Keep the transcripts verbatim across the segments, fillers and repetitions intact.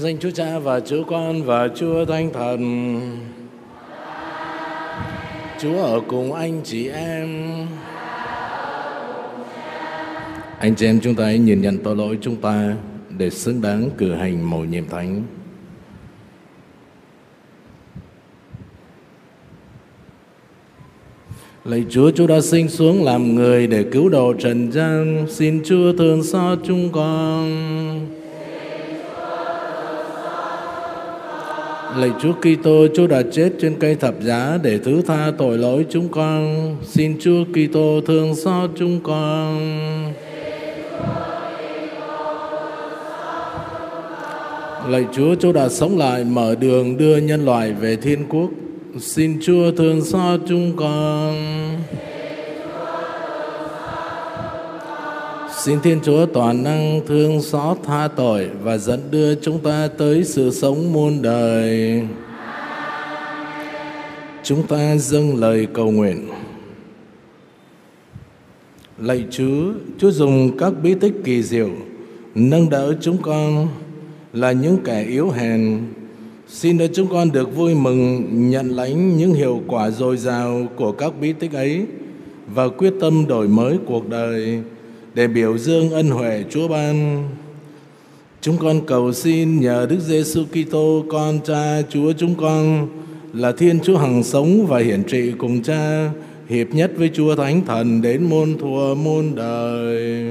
danh Chúa Cha và Chúa Con và Chúa Thánh Thần. Chúa ở cùng anh chị em. Anh chị em chúng ta hãy nhìn nhận tội lỗi chúng ta để xứng đáng cử hành mầu nhiệm thánh. Lạy Chúa, Chúa đã sinh xuống làm người để cứu độ trần gian. Xin Chúa thương xót chúng con. Lạy Chúa Kitô, Chúa đã chết trên cây thập giá để thứ tha tội lỗi chúng con. Xin Chúa Kitô thương xót chúng con. Lạy Chúa, Chúa đã sống lại mở đường đưa nhân loại về thiên quốc. Xin Chúa thương xót chúng con. Xin Thiên Chúa toàn năng thương xót tha tội và dẫn đưa chúng ta tới sự sống muôn đời. Chúng ta dâng lời cầu nguyện. Lạy Chúa, Chúa dùng các bí tích kỳ diệu nâng đỡ chúng con là những kẻ yếu hèn. Xin để chúng con được vui mừng nhận lãnh những hiệu quả dồi dào của các bí tích ấy và quyết tâm đổi mới cuộc đời để biểu dương ân huệ Chúa ban. Chúng con cầu xin nhờ Đức Giêsu Kitô, con Cha Chúa chúng con, là Thiên Chúa hằng sống và hiển trị cùng Cha, hiệp nhất với Chúa Thánh Thần đến muôn thuở muôn đời.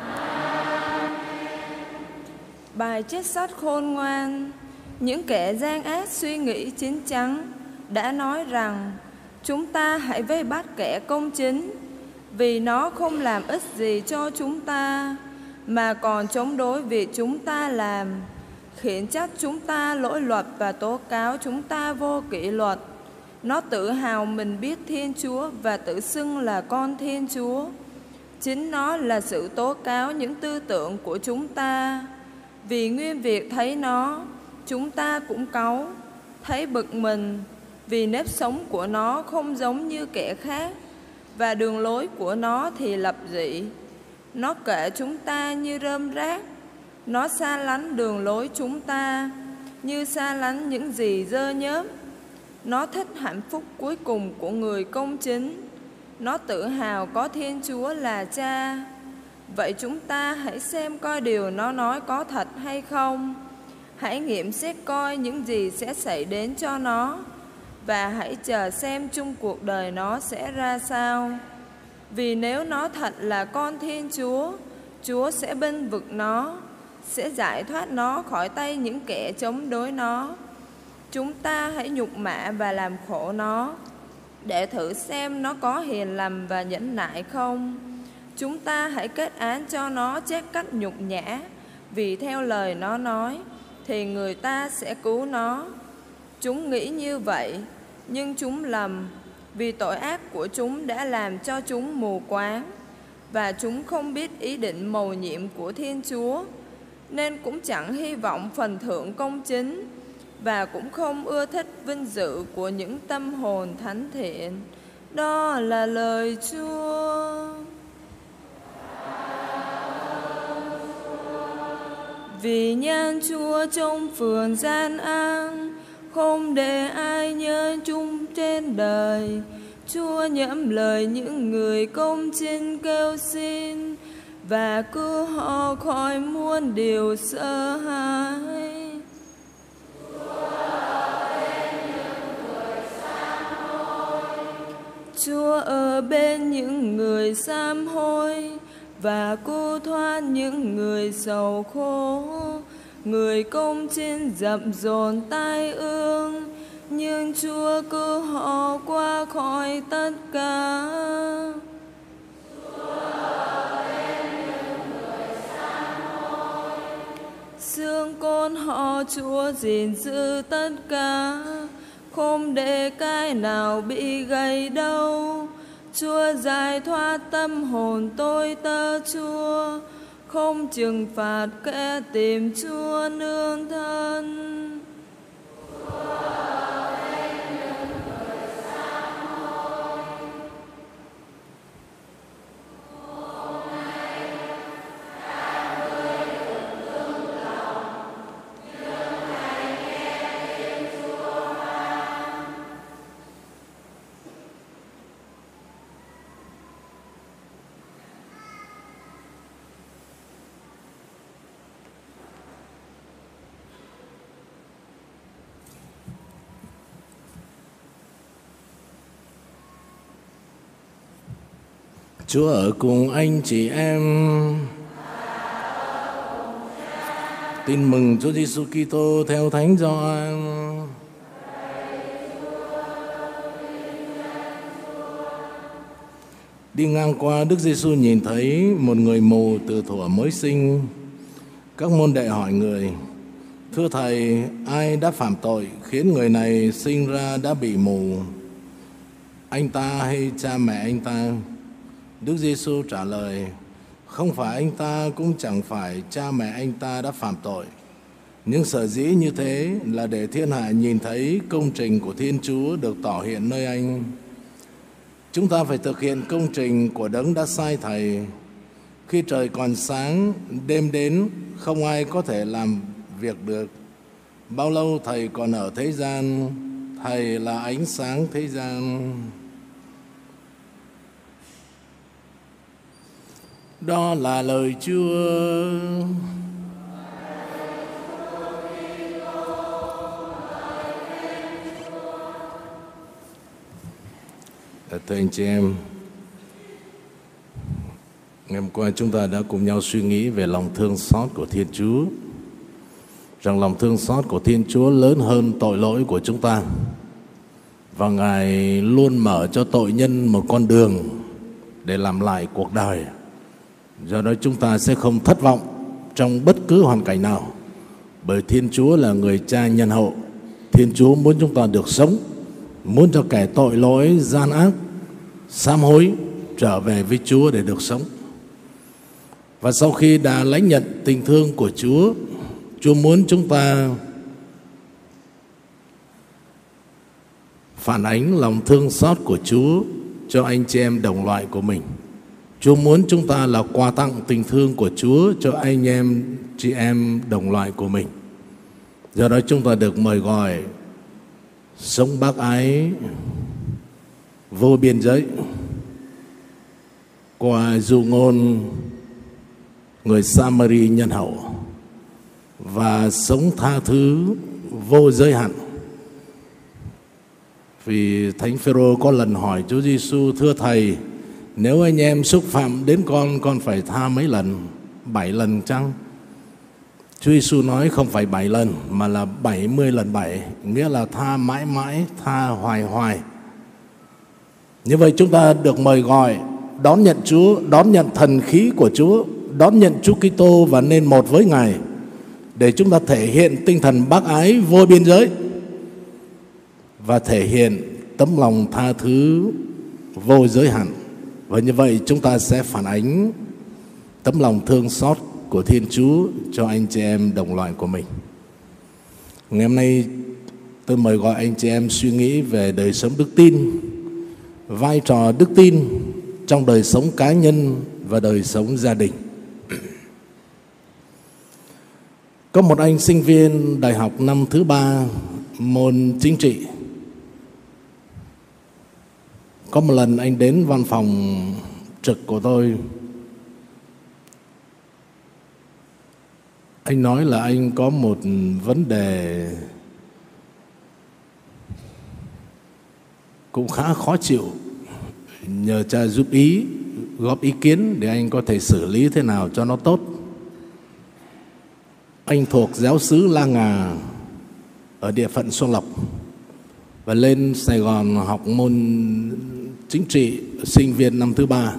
Bài chết sắt khôn ngoan. Những kẻ gian ác suy nghĩ chín chắn đã nói rằng chúng ta hãy vây bắt kẻ công chính, vì nó không làm ích gì cho chúng ta, mà còn chống đối việc chúng ta làm, khiển trách chúng ta lỗi luật và tố cáo chúng ta vô kỷ luật. Nó tự hào mình biết Thiên Chúa và tự xưng là con Thiên Chúa. Chính nó là sự tố cáo những tư tưởng của chúng ta. Vì nguyên việc thấy nó, chúng ta cũng cáu, thấy bực mình, vì nếp sống của nó không giống như kẻ khác, và đường lối của nó thì lập dị. Nó kể chúng ta như rơm rác, nó xa lánh đường lối chúng ta như xa lánh những gì dơ nhớp. Nó thích hạnh phúc cuối cùng của người công chính. Nó tự hào có Thiên Chúa là Cha. Vậy chúng ta hãy xem coi điều nó nói có thật hay không. Hãy nghiệm xét coi những gì sẽ xảy đến cho nó, và hãy chờ xem chung cuộc đời nó sẽ ra sao. Vì nếu nó thật là con Thiên Chúa, Chúa sẽ bênh vực nó, sẽ giải thoát nó khỏi tay những kẻ chống đối nó. Chúng ta hãy nhục mạ và làm khổ nó, để thử xem nó có hiền lành và nhẫn nại không. Chúng ta hãy kết án cho nó chết cách nhục nhã, vì theo lời nó nói thì người ta sẽ cứu nó. Chúng nghĩ như vậy, nhưng chúng lầm, vì tội ác của chúng đã làm cho chúng mù quáng, và chúng không biết ý định mầu nhiệm của Thiên Chúa, nên cũng chẳng hy vọng phần thưởng công chính, và cũng không ưa thích vinh dự của những tâm hồn thánh thiện. Đó là lời Chúa. Vì nhan Chúa trong phường gian an, không để ai nhớ chung trên đời. Chúa nhẫm lời những người công chính kêu xin, và cứu họ khỏi muôn điều sợ hãi. Chúa ở bên những người sám hối, và cứu thoát những người sầu khổ. Người công chính dập dồn tai ương, nhưng Chúa cứu họ qua khỏi tất cả. Xương cốt họ Chúa gìn giữ tất cả, không để cái nào bị gãy đâu. Chúa giải thoát tâm hồn tôi tớ Chúa, không trừng phạt kẻ tìm Chúa nương thân. Chúa ở cùng anh chị em. Tin mừng Chúa Giêsu Kitô theo Thánh Gioan. Đi ngang qua, Đức Giêsu nhìn thấy một người mù từ thuở mới sinh. Các môn đệ hỏi người: Thưa Thầy, ai đã phạm tội khiến người này sinh ra đã bị mù? Anh ta hay cha mẹ anh ta? Đức Giêsu trả lời: Không phải anh ta, cũng chẳng phải cha mẹ anh ta đã phạm tội. Nhưng sở dĩ như thế là để thiên hạ nhìn thấy công trình của Thiên Chúa được tỏ hiện nơi anh. Chúng ta phải thực hiện công trình của Đấng đã sai Thầy. Khi trời còn sáng, đêm đến, không ai có thể làm việc được. Bao lâu Thầy còn ở thế gian, Thầy là ánh sáng thế gian. Đó là lời Chúa. Thưa anh chị em, ngày hôm qua chúng ta đã cùng nhau suy nghĩ về lòng thương xót của Thiên Chúa, rằng lòng thương xót của Thiên Chúa lớn hơn tội lỗi của chúng ta, và Ngài luôn mở cho tội nhân một con đường để làm lại cuộc đời. Do đó chúng ta sẽ không thất vọng trong bất cứ hoàn cảnh nào, bởi Thiên Chúa là người cha nhân hậu. Thiên Chúa muốn chúng ta được sống, muốn cho kẻ tội lỗi gian ác sám hối trở về với Chúa để được sống. Và sau khi đã lãnh nhận tình thương của Chúa, Chúa muốn chúng ta phản ánh lòng thương xót của Chúa cho anh chị em đồng loại của mình. Chúa muốn chúng ta là quà tặng tình thương của Chúa cho anh em chị em đồng loại của mình. Do đó chúng ta được mời gọi sống bác ái vô biên giới qua dụ ngôn người Samari nhân hậu, và sống tha thứ vô giới hạn. Vì Thánh Phêrô có lần hỏi Chúa Giêsu: Thưa Thầy, nếu anh em xúc phạm đến con, con phải tha mấy lần? Bảy lần chăng? Chúa Giêsu nói không phải bảy lần, mà là bảy mươi lần bảy, nghĩa là tha mãi mãi, tha hoài hoài. Như vậy chúng ta được mời gọi đón nhận Chúa, đón nhận thần khí của Chúa, đón nhận Chúa Kitô và nên một với Ngài, để chúng ta thể hiện tinh thần bác ái vô biên giới và thể hiện tấm lòng tha thứ vô giới hạn. Và như vậy chúng ta sẽ phản ánh tấm lòng thương xót của Thiên Chúa cho anh chị em đồng loại của mình. Ngày hôm nay tôi mời gọi anh chị em suy nghĩ về đời sống đức tin, vai trò đức tin trong đời sống cá nhân và đời sống gia đình. Có một anh sinh viên đại học năm thứ ba môn chính trị. Có một lần anh đến văn phòng trực của tôi. Anh nói là anh có một vấn đề cũng khá khó chịu, nhờ cha giúp ý, góp ý kiến để anh có thể xử lý thế nào cho nó tốt. Anh thuộc giáo xứ La Ngà ở địa phận Xuân Lộc và lên Sài Gòn học môn chính trị, sinh viên năm thứ ba.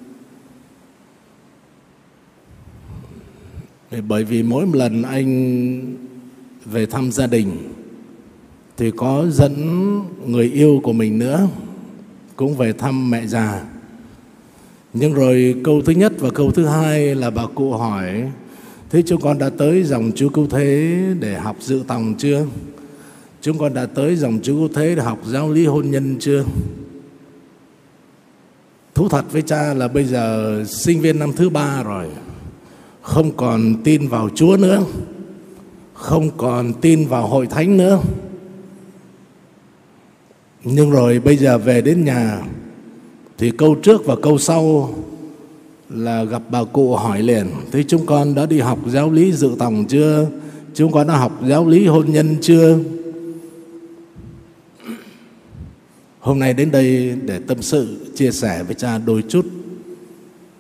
Bởi vì mỗi một lần anh về thăm gia đình thì có dẫn người yêu của mình nữa, cũng về thăm mẹ già. Nhưng rồi câu thứ nhất và câu thứ hai là bà cụ hỏi: Thế chúng con đã tới dòng Chúa Cứu Thế để học dự tòng chưa? Chúng con đã tới dòng Chúa Cứu Thế để học giáo lý hôn nhân chưa? Thú thật với cha là bây giờ sinh viên năm thứ ba rồi, không còn tin vào Chúa nữa, không còn tin vào hội thánh nữa. Nhưng rồi bây giờ về đến nhà thì câu trước và câu sau là gặp bà cụ hỏi liền: Thế chúng con đã đi học giáo lý dự tòng chưa? Chúng con đã học giáo lý hôn nhân chưa? Hôm nay đến đây để tâm sự, chia sẻ với cha đôi chút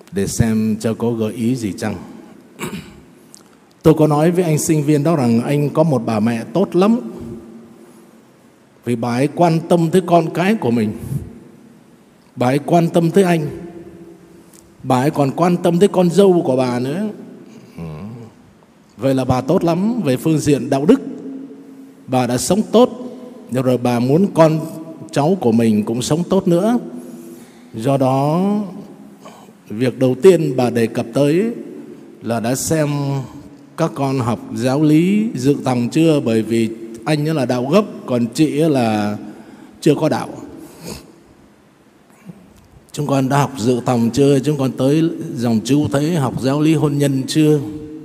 để xem cho có gợi ý gì chăng. Tôi có nói với anh sinh viên đó rằng anh có một bà mẹ tốt lắm, vì bà ấy quan tâm tới con cái của mình, bà ấy quan tâm tới anh, bà ấy còn quan tâm tới con dâu của bà nữa. Vậy là bà tốt lắm về phương diện đạo đức, bà đã sống tốt, nhưng rồi bà muốn con cháu của mình cũng sống tốt nữa. Do đó việc đầu tiên bà đề cập tới là đã xem các con học giáo lý dự tòng chưa, bởi vì anh là đạo gốc, còn chị là chưa có đạo. Chúng con đã học dự tòng chưa? Chúng con tới dòng chú thấy học giáo lý hôn nhân chưa?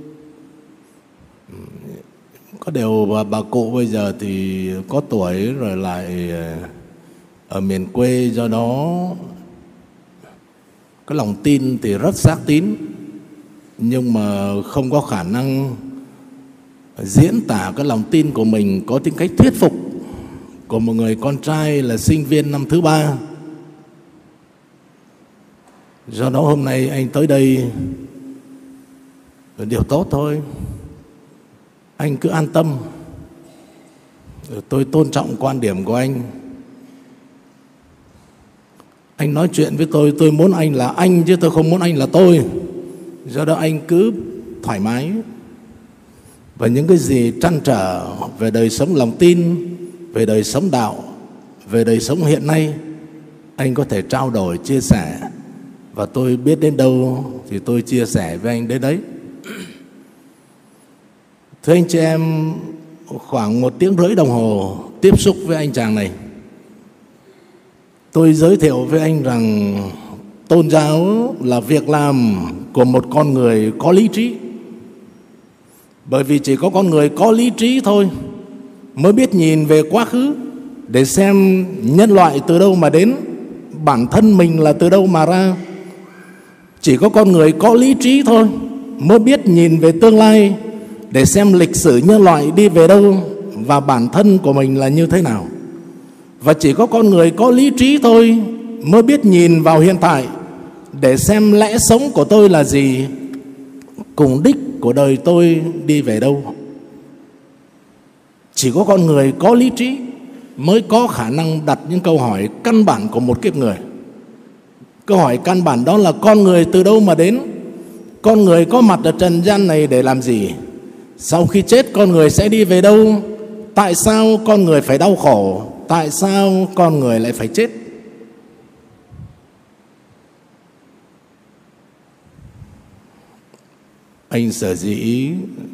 Có điều bà, bà cụ bây giờ thì có tuổi rồi, lại ở miền quê, do đó cái lòng tin thì rất xác tín, nhưng mà không có khả năng diễn tả cái lòng tin của mình có tính cách thuyết phục của một người con trai là sinh viên năm thứ ba. Do đó hôm nay anh tới đây là điều tốt thôi. Anh cứ an tâm, tôi tôn trọng quan điểm của anh. Anh nói chuyện với tôi, tôi muốn anh là anh chứ tôi không muốn anh là tôi. Do đó anh cứ thoải mái. Và những cái gì trăn trở về đời sống lòng tin, về đời sống đạo, về đời sống hiện nay, anh có thể trao đổi, chia sẻ. Và tôi biết đến đâu thì tôi chia sẻ với anh đến đấy. Thưa anh chị em, khoảng một tiếng rưỡi đồng hồ tiếp xúc với anh chàng này, tôi giới thiệu với anh rằng tôn giáo là việc làm của một con người có lý trí. Bởi vì chỉ có con người có lý trí thôi mới biết nhìn về quá khứ để xem nhân loại từ đâu mà đến, bản thân mình là từ đâu mà ra. Chỉ có con người có lý trí thôi mới biết nhìn về tương lai để xem lịch sử nhân loại đi về đâu và bản thân của mình là như thế nào. Và chỉ có con người có lý trí thôi mới biết nhìn vào hiện tại để xem lẽ sống của tôi là gì, cùng đích của đời tôi đi về đâu. Chỉ có con người có lý trí mới có khả năng đặt những câu hỏi căn bản của một kiếp người. Câu hỏi căn bản đó là con người từ đâu mà đến? Con người có mặt ở trần gian này để làm gì? Sau khi chết con người sẽ đi về đâu? Tại sao con người phải đau khổ? Tại sao con người lại phải chết? Anh sở dĩ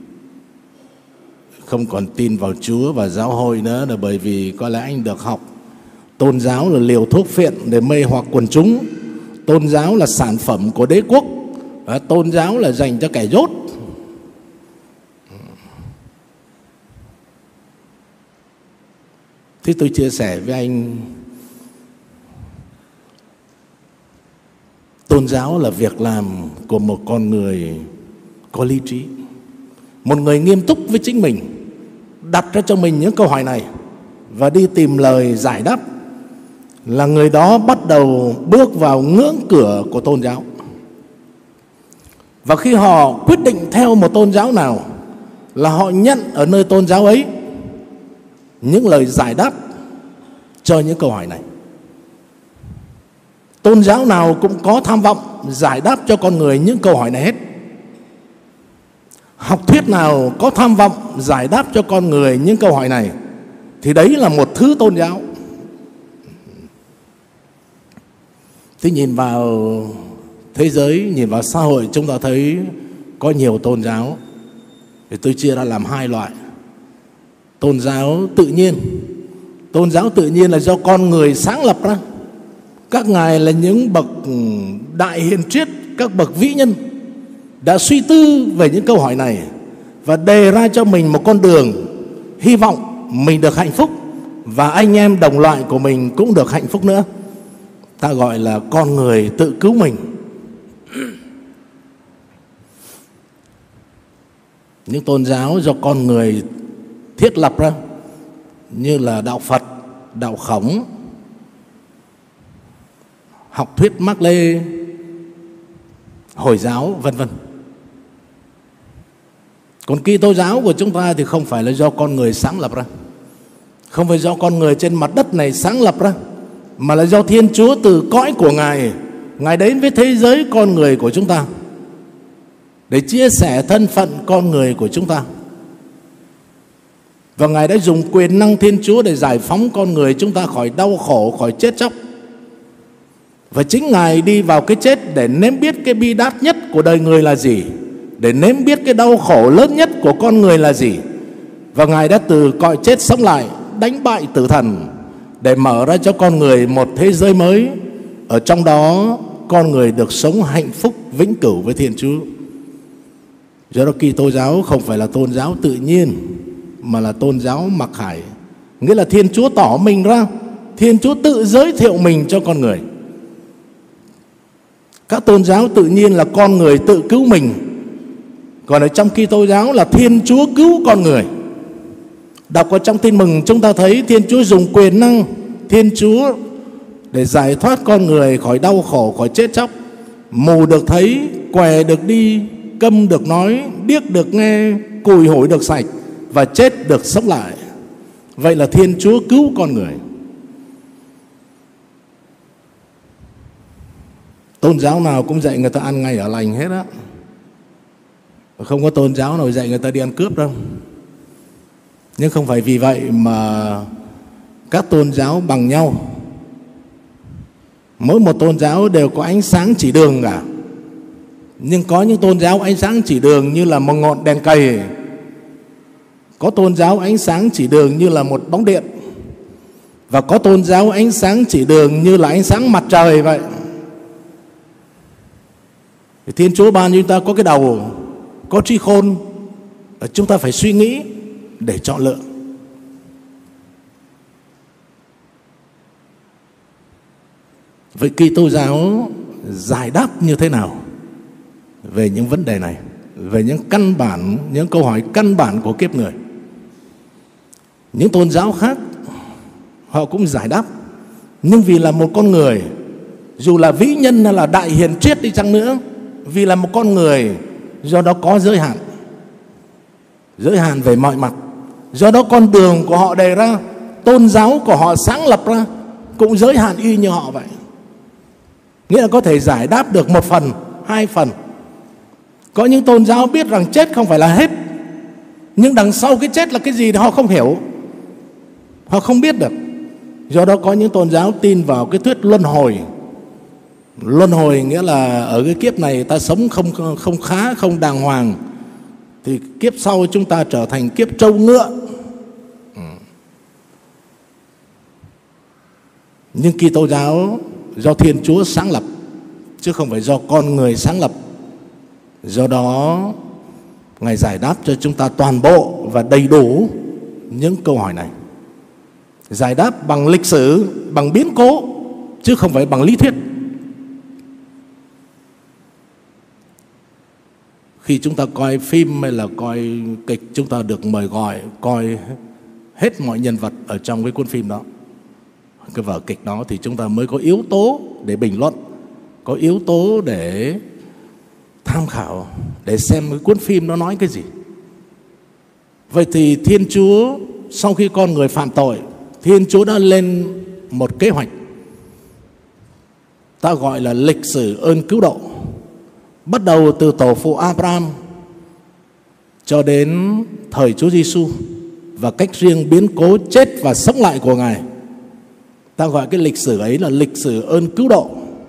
không còn tin vào Chúa và giáo hội nữa là bởi vì có lẽ anh được học tôn giáo là liều thuốc phiện để mê hoặc quần chúng, tôn giáo là sản phẩm của đế quốc, tôn giáo là dành cho kẻ dốt. Thế tôi chia sẻ với anh, tôn giáo là việc làm của một con người có lý trí, một người nghiêm túc với chính mình, đặt ra cho mình những câu hỏi này và đi tìm lời giải đáp, là người đó bắt đầu bước vào ngưỡng cửa của tôn giáo. Và khi họ quyết định theo một tôn giáo nào là họ nhận ở nơi tôn giáo ấy những lời giải đáp cho những câu hỏi này. Tôn giáo nào cũng có tham vọng giải đáp cho con người những câu hỏi này hết. Học thuyết nào có tham vọng giải đáp cho con người những câu hỏi này thì đấy là một thứ tôn giáo. Thế nhìn vào thế giới, nhìn vào xã hội, chúng ta thấy có nhiều tôn giáo. Thì tôi chia ra làm hai loại. Tôn giáo tự nhiên. Tôn giáo tự nhiên là do con người sáng lập ra. Các ngài là những bậc đại hiền triết, các bậc vĩ nhân đã suy tư về những câu hỏi này và đề ra cho mình một con đường, hy vọng mình được hạnh phúc và anh em đồng loại của mình cũng được hạnh phúc nữa. Ta gọi là con người tự cứu mình. Những tôn giáo do con người thiết lập ra như là đạo Phật, đạo Khổng, học thuyết Mác Lê, Hồi giáo, vân vân. Còn Kitô giáo của chúng ta thì không phải là do con người sáng lập ra, không phải do con người trên mặt đất này sáng lập ra, mà là do Thiên Chúa từ cõi của Ngài, Ngài đến với thế giới con người của chúng ta để chia sẻ thân phận con người của chúng ta. Và Ngài đã dùng quyền năng Thiên Chúa để giải phóng con người chúng ta khỏi đau khổ, khỏi chết chóc. Và chính Ngài đi vào cái chết để nếm biết cái bi đát nhất của đời người là gì, để nếm biết cái đau khổ lớn nhất của con người là gì. Và Ngài đã từ cõi chết sống lại, đánh bại tử thần, để mở ra cho con người một thế giới mới. Ở trong đó con người được sống hạnh phúc vĩnh cửu với Thiên Chúa. Do đó Kitô giáo không phải là tôn giáo tự nhiên, mà là tôn giáo mặc khải. Nghĩa là Thiên Chúa tỏ mình ra, Thiên Chúa tự giới thiệu mình cho con người. Các tôn giáo tự nhiên là con người tự cứu mình, còn ở trong Kitô giáo là Thiên Chúa cứu con người. Đọc ở trong Tin Mừng chúng ta thấy Thiên Chúa dùng quyền năng Thiên Chúa để giải thoát con người khỏi đau khổ, khỏi chết chóc. Mù được thấy, què được đi, câm được nói, điếc được nghe, cùi hủi được sạch, và chết được sống lại. Vậy là Thiên Chúa cứu con người. Tôn giáo nào cũng dạy người ta ăn ngay ở lành hết á. Không có tôn giáo nào dạy người ta đi ăn cướp đâu. Nhưng không phải vì vậy mà các tôn giáo bằng nhau. Mỗi một tôn giáo đều có ánh sáng chỉ đường cả. Nhưng có những tôn giáo ánh sáng chỉ đường như là một ngọn đèn cầy, có tôn giáo ánh sáng chỉ đường như là một bóng điện, và có tôn giáo ánh sáng chỉ đường như là ánh sáng mặt trời vậy. Thiên Chúa ban cho chúng ta có cái đầu, có trí khôn, chúng ta phải suy nghĩ để chọn lựa. Vậy Kitô giáo giải đáp như thế nào về những vấn đề này, về những căn bản, những câu hỏi căn bản của kiếp người? Những tôn giáo khác họ cũng giải đáp, nhưng vì là một con người, dù là vĩ nhân hay là đại hiền triết đi chăng nữa, vì là một con người, do đó có giới hạn, giới hạn về mọi mặt. Do đó con đường của họ đề ra, tôn giáo của họ sáng lập ra cũng giới hạn y như họ vậy. Nghĩa là có thể giải đáp được một phần, hai phần. Có những tôn giáo biết rằng chết không phải là hết, nhưng đằng sau cái chết là cái gì thì họ không hiểu, họ không biết được. Do đó có những tôn giáo tin vào cái thuyết luân hồi. Luân hồi nghĩa là ở cái kiếp này ta sống không, không khá, không đàng hoàng, thì kiếp sau chúng ta trở thành kiếp trâu ngựa. ừ. Nhưng Kitô giáo do Thiên Chúa sáng lập, chứ không phải do con người sáng lập. Do đó Ngài giải đáp cho chúng ta toàn bộ và đầy đủ những câu hỏi này. Giải đáp bằng lịch sử, bằng biến cố, chứ không phải bằng lý thuyết. Khi chúng ta coi phim hay là coi kịch, chúng ta được mời gọi coi hết mọi nhân vật ở trong cái cuốn phim đó, cái vở kịch đó, thì chúng ta mới có yếu tố để bình luận, có yếu tố để tham khảo, để xem cái cuốn phim nó nói cái gì. Vậy thì Thiên Chúa sau khi con người phạm tội, Thiên Chúa đã lên một kế hoạch ta gọi là lịch sử ơn cứu độ, bắt đầu từ tổ phụ Abraham cho đến thời Chúa Giêsu, và cách riêng biến cố chết và sống lại của Ngài. Ta gọi cái lịch sử ấy là lịch sử ơn cứu độ.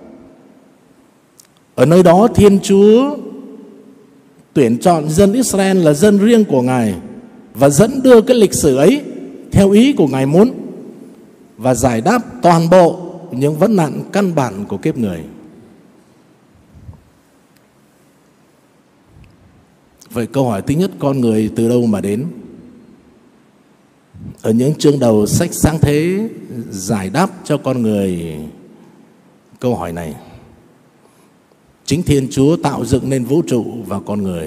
Ở nơi đó Thiên Chúa tuyển chọn dân Israel là dân riêng của Ngài, và dẫn đưa cái lịch sử ấy theo ý của Ngài muốn, và giải đáp toàn bộ những vấn nạn căn bản của kiếp người. Vậy câu hỏi thứ nhất, con người từ đâu mà đến? Ở những chương đầu sách Sáng Thế giải đáp cho con người câu hỏi này. Chính Thiên Chúa tạo dựng nên vũ trụ và con người.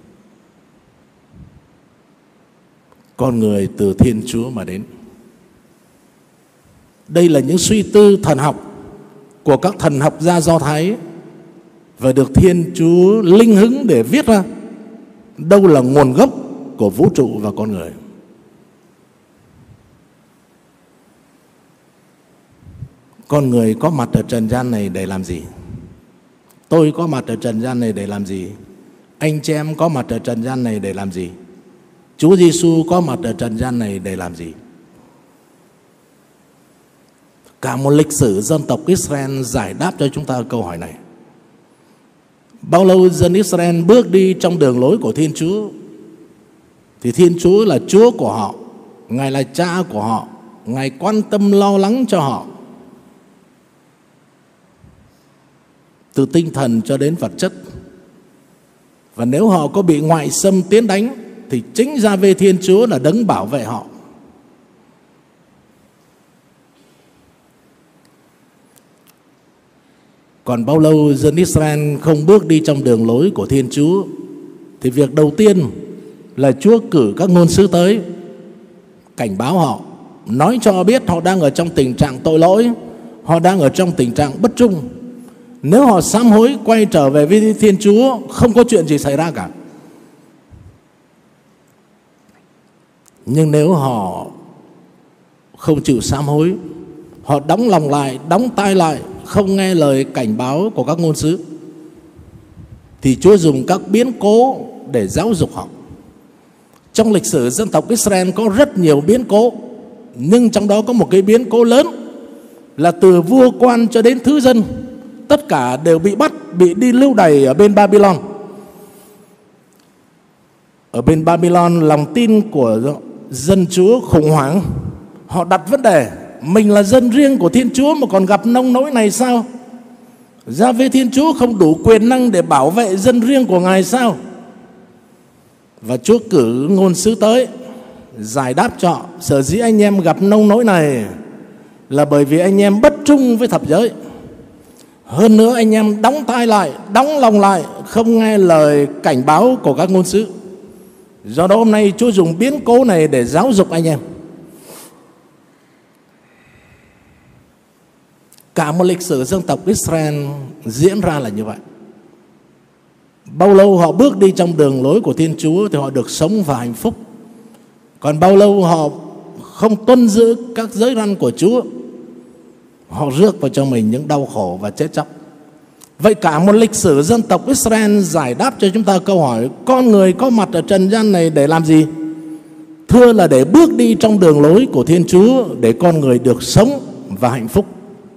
Con người từ Thiên Chúa mà đến. Đây là những suy tư thần học của các thần học gia Do Thái và được Thiên Chúa linh hứng để viết ra đâu là nguồn gốc của vũ trụ và con người. Con người có mặt ở trần gian này để làm gì? Tôi có mặt ở trần gian này để làm gì? Anh chị em có mặt ở trần gian này để làm gì? Chúa Giêsu có mặt ở trần gian này để làm gì? Cả một lịch sử dân tộc Israel giải đáp cho chúng ta câu hỏi này. Bao lâu dân Israel bước đi trong đường lối của Thiên Chúa thì Thiên Chúa là Chúa của họ, Ngài là Cha của họ, Ngài quan tâm lo lắng cho họ, từ tinh thần cho đến vật chất. Và nếu họ có bị ngoại xâm tiến đánh thì chính Giê-hô-va Thiên Chúa là đấng bảo vệ họ. Còn bao lâu dân Israel không bước đi trong đường lối của Thiên Chúa thì việc đầu tiên là Chúa cử các ngôn sứ tới cảnh báo họ, nói cho họ biết họ đang ở trong tình trạng tội lỗi, họ đang ở trong tình trạng bất trung. Nếu họ sám hối quay trở về với Thiên Chúa, không có chuyện gì xảy ra cả. Nhưng nếu họ không chịu sám hối, họ đóng lòng lại, đóng tai lại, không nghe lời cảnh báo của các ngôn sứ, thì Chúa dùng các biến cố để giáo dục họ. Trong lịch sử dân tộc Israel có rất nhiều biến cố, nhưng trong đó có một cái biến cố lớn là từ vua quan cho đến thứ dân, tất cả đều bị bắt, bị đi lưu đày ở bên Babylon. Ở bên Babylon, lòng tin của dân Chúa khủng hoảng. Họ đặt vấn đề, mình là dân riêng của Thiên Chúa mà còn gặp nông nỗi này sao? Giê-hô-va Thiên Chúa không đủ quyền năng để bảo vệ dân riêng của Ngài sao? Và Chúa cử ngôn sứ tới giải đáp cho họ. Sở dĩ anh em gặp nông nỗi này là bởi vì anh em bất trung với thập giới. Hơn nữa anh em đóng tai lại, đóng lòng lại, không nghe lời cảnh báo của các ngôn sứ. Do đó hôm nay Chúa dùng biến cố này để giáo dục anh em. Cả một lịch sử dân tộc Israel diễn ra là như vậy. Bao lâu họ bước đi trong đường lối của Thiên Chúa thì họ được sống và hạnh phúc. Còn bao lâu họ không tuân giữ các giới răn của Chúa, họ rước vào cho mình những đau khổ và chết chóc. Vậy cả một lịch sử dân tộc Israel giải đáp cho chúng ta câu hỏi: con người có mặt ở trần gian này để làm gì? Thưa là để bước đi trong đường lối của Thiên Chúa, để con người được sống và hạnh phúc.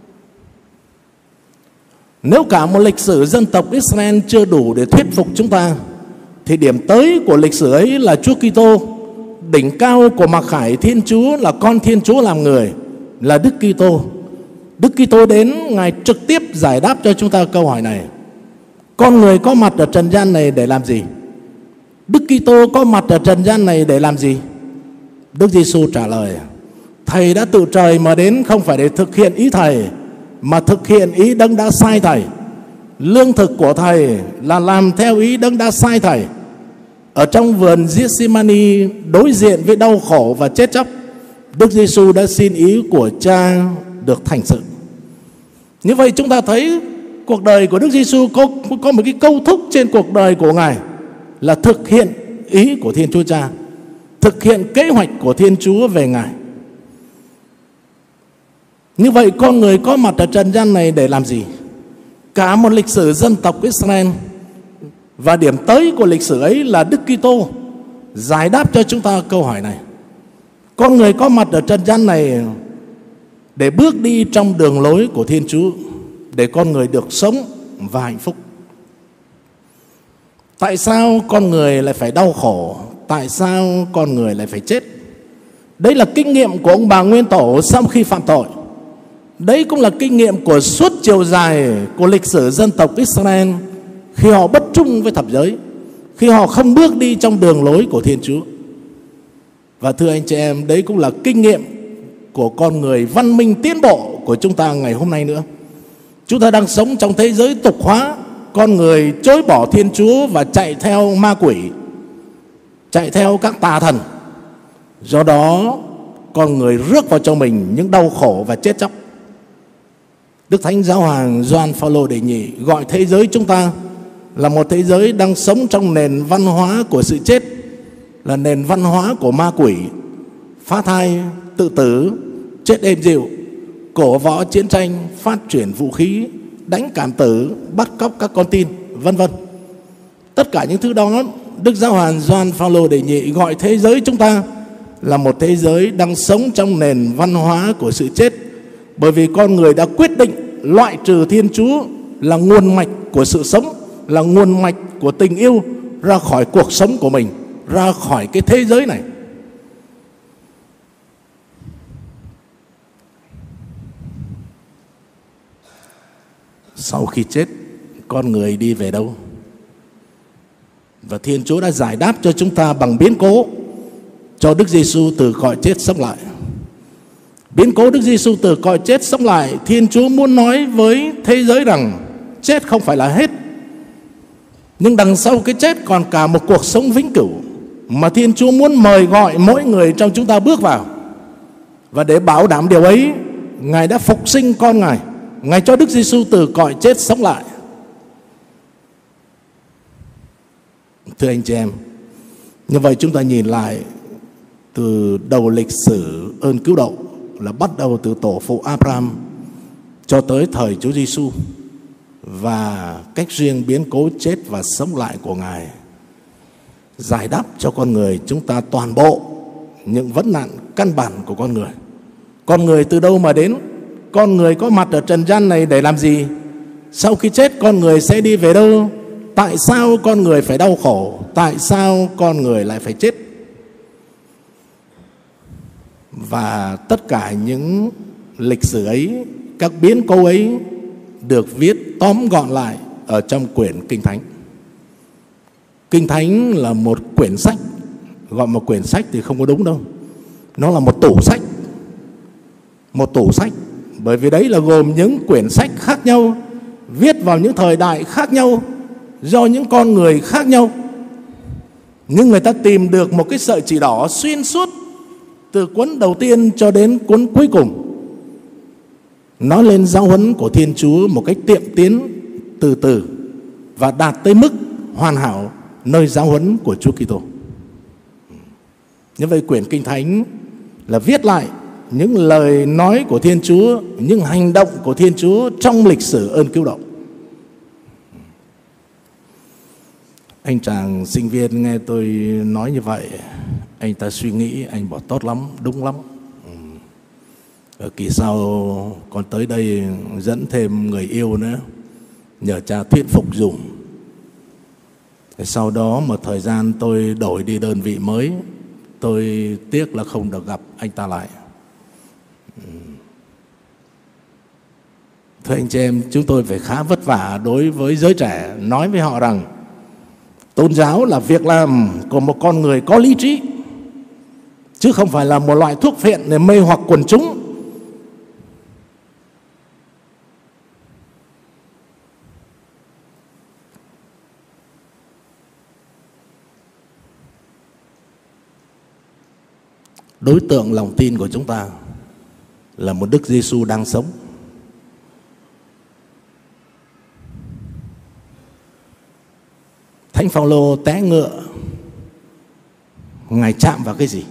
Nếu cả một lịch sử dân tộc Israel chưa đủ để thuyết phục chúng ta, thì điểm tới của lịch sử ấy là Chúa Kitô. Đỉnh cao của mặc khải Thiên Chúa là con Thiên Chúa làm người, là Đức Kitô. Đức Kitô đến, Ngài trực tiếp giải đáp cho chúng ta câu hỏi này: con người có mặt ở trần gian này để làm gì? Đức Kitô có mặt ở trần gian này để làm gì? Đức Giêsu trả lời: Thầy đã từ trời mà đến không phải để thực hiện ý Thầy, mà thực hiện ý Đấng đã sai Thầy. Lương thực của Thầy là làm theo ý Đấng đã sai Thầy. Ở trong vườn Gethsemane đối diện với đau khổ và chết chóc, Đức Giêsu đã xin ý của Cha được thành sự. Như vậy chúng ta thấy cuộc đời của Đức Giêsu có, có một cái câu thúc trên cuộc đời của Ngài là thực hiện ý của Thiên Chúa Cha, thực hiện kế hoạch của Thiên Chúa về Ngài. Như vậy con người có mặt ở trần gian này để làm gì? Cả một lịch sử dân tộc Israel, và điểm tới của lịch sử ấy là Đức Kitô giải đáp cho chúng ta câu hỏi này: con người có mặt ở trần gian này để bước đi trong đường lối của Thiên Chúa, để con người được sống và hạnh phúc. Tại sao con người lại phải đau khổ? Tại sao con người lại phải chết? Đấy là kinh nghiệm của ông bà nguyên tổ sau khi phạm tội. Đấy cũng là kinh nghiệm của suốt chiều dài của lịch sử dân tộc Israel khi họ bất trung với thập giới, khi họ không bước đi trong đường lối của Thiên Chúa. Và thưa anh chị em, đấy cũng là kinh nghiệm của con người văn minh tiến bộ của chúng ta ngày hôm nay nữa. Chúng ta đang sống trong thế giới tục hóa, con người chối bỏ Thiên Chúa và chạy theo ma quỷ, chạy theo các tà thần. Do đó con người rước vào cho mình những đau khổ và chết chóc. Đức Thánh Giáo hoàng Gioan Phaolô đệ nhị gọi thế giới chúng ta là một thế giới đang sống trong nền văn hóa của sự chết, là nền văn hóa của ma quỷ, phá thai, tự tử, chết êm dịu, cổ võ chiến tranh, phát triển vũ khí, đánh cảm tử, bắt cóc các con tin, vân vân. Tất cả những thứ đó, Đức Giáo hoàng Gioan Phaolô đệ nhị gọi thế giới chúng ta là một thế giới đang sống trong nền văn hóa của sự chết, bởi vì con người đã quyết định loại trừ Thiên Chúa là nguồn mạch của sự sống, là nguồn mạch của tình yêu ra khỏi cuộc sống của mình, ra khỏi cái thế giới này. Sau khi chết, con người đi về đâu? Và Thiên Chúa đã giải đáp cho chúng ta bằng biến cố, cho Đức Giêsu từ cõi chết sống lại. Biến cố Đức Giêsu từ cõi chết sống lại, Thiên Chúa muốn nói với thế giới rằng chết không phải là hết, nhưng đằng sau cái chết còn cả một cuộc sống vĩnh cửu mà Thiên Chúa muốn mời gọi mỗi người trong chúng ta bước vào. Và để bảo đảm điều ấy, Ngài đã phục sinh con Ngài, Ngài cho Đức Giêsu từ cõi chết sống lại. Thưa anh chị em, như vậy chúng ta nhìn lại từ đầu lịch sử ơn cứu độ, là bắt đầu từ tổ phụ Abraham cho tới thời Chúa Giêsu, và cách riêng biến cố chết và sống lại của Ngài giải đáp cho con người chúng ta toàn bộ những vấn nạn căn bản của con người. Con người từ đâu mà đến? Con người có mặt ở trần gian này để làm gì? Sau khi chết con người sẽ đi về đâu? Tại sao con người phải đau khổ? Tại sao con người lại phải chết? Và tất cả những lịch sử ấy, các biến cố ấy được viết tóm gọn lại ở trong quyển Kinh Thánh. Kinh Thánh là một quyển sách, gọi một quyển sách thì không có đúng đâu. Nó là một tủ sách. Một tủ sách, bởi vì đấy là gồm những quyển sách khác nhau, viết vào những thời đại khác nhau, do những con người khác nhau. Nhưng người ta tìm được một cái sợi chỉ đỏ xuyên suốt từ cuốn đầu tiên cho đến cuốn cuối cùng, nói lên giáo huấn của Thiên Chúa một cách tiệm tiến, từ từ, và đạt tới mức hoàn hảo nơi giáo huấn của Chúa Kitô. Như vậy quyển Kinh Thánh là viết lại những lời nói của Thiên Chúa, những hành động của Thiên Chúa trong lịch sử ơn cứu độ. Anh chàng sinh viên nghe tôi nói như vậy, anh ta suy nghĩ, anh bảo tốt lắm, đúng lắm. Ở kỳ sau còn tới đây dẫn thêm người yêu nữa, nhờ cha thuyết phục dùm. Sau đó một thời gian tôi đổi đi đơn vị mới, tôi tiếc là không được gặp anh ta lại. Thưa anh chị em, chúng tôi phải khá vất vả đối với giới trẻ, nói với họ rằng tôn giáo là việc làm của một con người có lý trí, chứ không phải là một loại thuốc phiện để mê hoặc quần chúng. Đối tượng lòng tin của chúng ta là một Đức Giêsu đang sống. Thánh Phaolô té ngựa, Ngài chạm vào cái gì?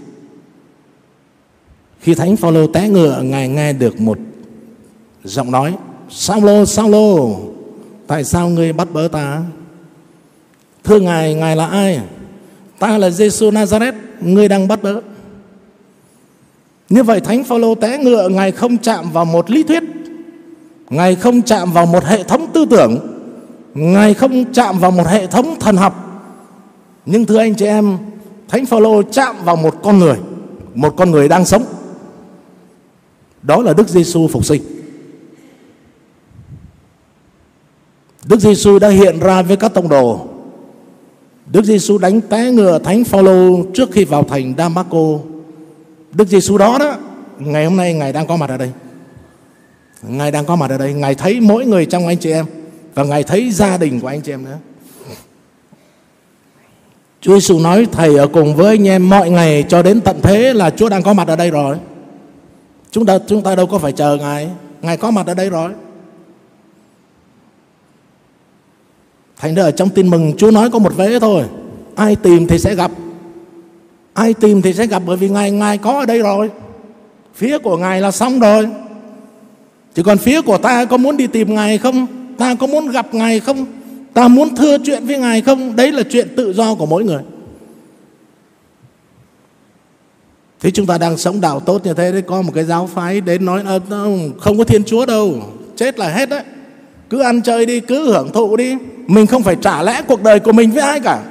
Khi Thánh Phaolô té ngựa, Ngài nghe được một giọng nói: Sao-lô, Sao-lô, tại sao ngươi bắt bớ ta? Thưa Ngài, Ngài là ai? Ta là Giêsu Nazareth, ngươi đang bắt bớ. Như vậy Thánh Phaolô té ngựa, Ngài không chạm vào một lý thuyết, Ngài không chạm vào một hệ thống tư tưởng, Ngài không chạm vào một hệ thống thần học. Nhưng thưa anh chị em, Thánh Phaolô chạm vào một con người, một con người đang sống. Đó là Đức Giêsu phục sinh. Đức Giêsu đã hiện ra với các tông đồ. Đức Giêsu đánh té ngựa Thánh Phaolô trước khi vào thành Đa-mác-cô. Đức Giêsu đó đó, ngày hôm nay Ngài đang có mặt ở đây. Ngài đang có mặt ở đây. Ngài thấy mỗi người trong anh chị em, và Ngài thấy gia đình của anh chị em nữa. Chúa Giêsu nói: Thầy ở cùng với anh em mọi ngày cho đến tận thế, là Chúa đang có mặt ở đây rồi. Chúng ta, chúng ta đâu có phải chờ Ngài, Ngài có mặt ở đây rồi. Thành ra ở trong tin mừng Chúa nói có một vế thôi: ai tìm thì sẽ gặp. Ai tìm thì sẽ gặp, bởi vì Ngài Ngài có ở đây rồi. Phía của Ngài là xong rồi. Chỉ còn phía của ta có muốn đi tìm Ngài không? Ta có muốn gặp Ngài không? Ta muốn thưa chuyện với Ngài không? Đấy là chuyện tự do của mỗi người. Thế chúng ta đang sống đạo tốt như thế đấy, có một cái giáo phái đến nói không có Thiên Chúa đâu, chết là hết đấy, cứ ăn chơi đi, cứ hưởng thụ đi, mình không phải trả lẽ cuộc đời của mình với ai cả.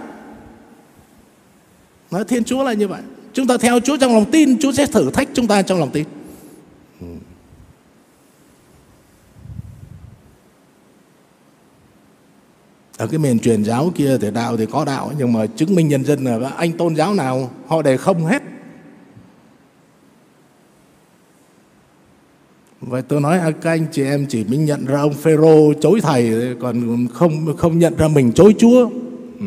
Nói Thiên Chúa là như vậy. Chúng ta theo Chúa trong lòng tin, Chúa sẽ thử thách chúng ta trong lòng tin. Ở cái miền truyền giáo kia thì đạo thì có đạo, nhưng mà chứng minh nhân dân là anh tôn giáo nào họ đều không hết. Vậy tôi nói các anh chị em chỉ mới nhận ra ông Phêrô chối thầy, còn không không nhận ra mình chối Chúa. Ừ.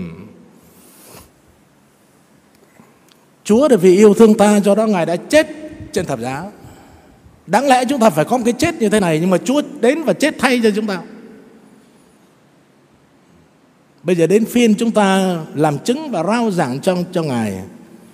Chúa là vì yêu thương ta, do đó Ngài đã chết trên thập giá. Đáng lẽ chúng ta phải có một cái chết như thế này, nhưng mà Chúa đến và chết thay cho chúng ta. Bây giờ đến phiên chúng ta làm chứng và rao giảng trong cho Ngài.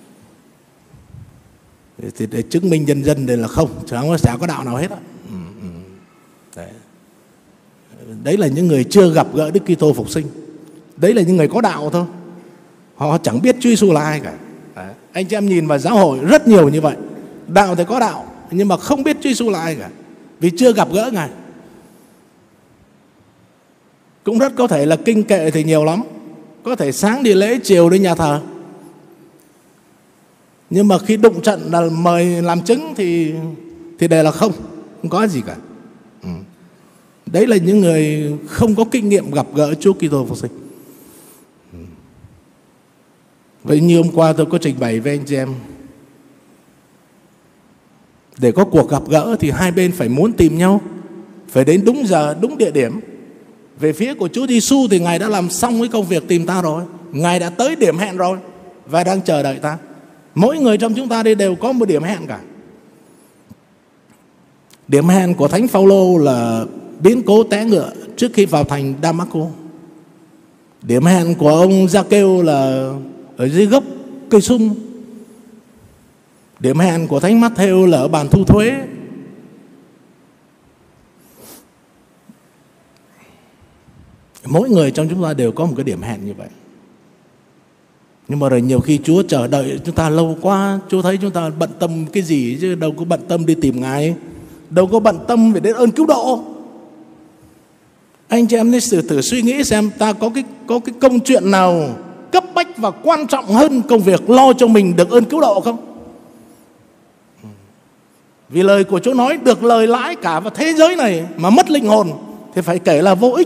Thì để chứng minh nhân dân đây là không, chứ không có có đạo nào hết á. Ừ, ừ. Đấy. Đấy là những người chưa gặp gỡ Đức Kitô phục sinh. Đấy là những người có đạo thôi. Họ chẳng biết Chúa Giêsu là ai cả. Đấy. Anh chị em nhìn vào giáo hội rất nhiều như vậy. Đạo thì có đạo, nhưng mà không biết Chúa Giêsu là ai cả, vì chưa gặp gỡ Ngài. Cũng rất có thể là kinh kệ thì nhiều lắm, có thể sáng đi lễ, chiều đi nhà thờ, nhưng mà khi đụng trận là mời làm chứng thì thì đều là không, không có gì cả. Ừ. Đấy là những người không có kinh nghiệm gặp gỡ Chúa Kitô phục sinh. Ừ. Vậy như hôm qua tôi có trình bày với anh chị em, để có cuộc gặp gỡ thì hai bên phải muốn tìm nhau, phải đến đúng giờ, đúng địa điểm. Về phía của Chúa Giêsu thì Ngài đã làm xong cái công việc tìm ta rồi. Ngài đã tới điểm hẹn rồi và đang chờ đợi ta. Mỗi người trong chúng ta đây đều có một điểm hẹn cả. Điểm hẹn của Thánh Phaolô là biến cố té ngựa trước khi vào thành Đa-mác-cô. Điểm hẹn của ông Gia-kêu là ở dưới gốc cây sung. Điểm hẹn của Thánh Mát-thêu là ở bàn thu thuế. Mỗi người trong chúng ta đều có một cái điểm hẹn như vậy. Nhưng mà rồi nhiều khi Chúa chờ đợi chúng ta lâu quá, Chúa thấy chúng ta bận tâm cái gì chứ đâu có bận tâm đi tìm Ngài, đâu có bận tâm về đến ơn cứu độ. Anh chị em nên thử, thử suy nghĩ xem ta có cái, có cái công chuyện nào cấp bách và quan trọng hơn công việc lo cho mình được ơn cứu độ không? Vì lời của Chúa nói được lời lãi cả vào thế giới này mà mất linh hồn thì phải kể là vô ích.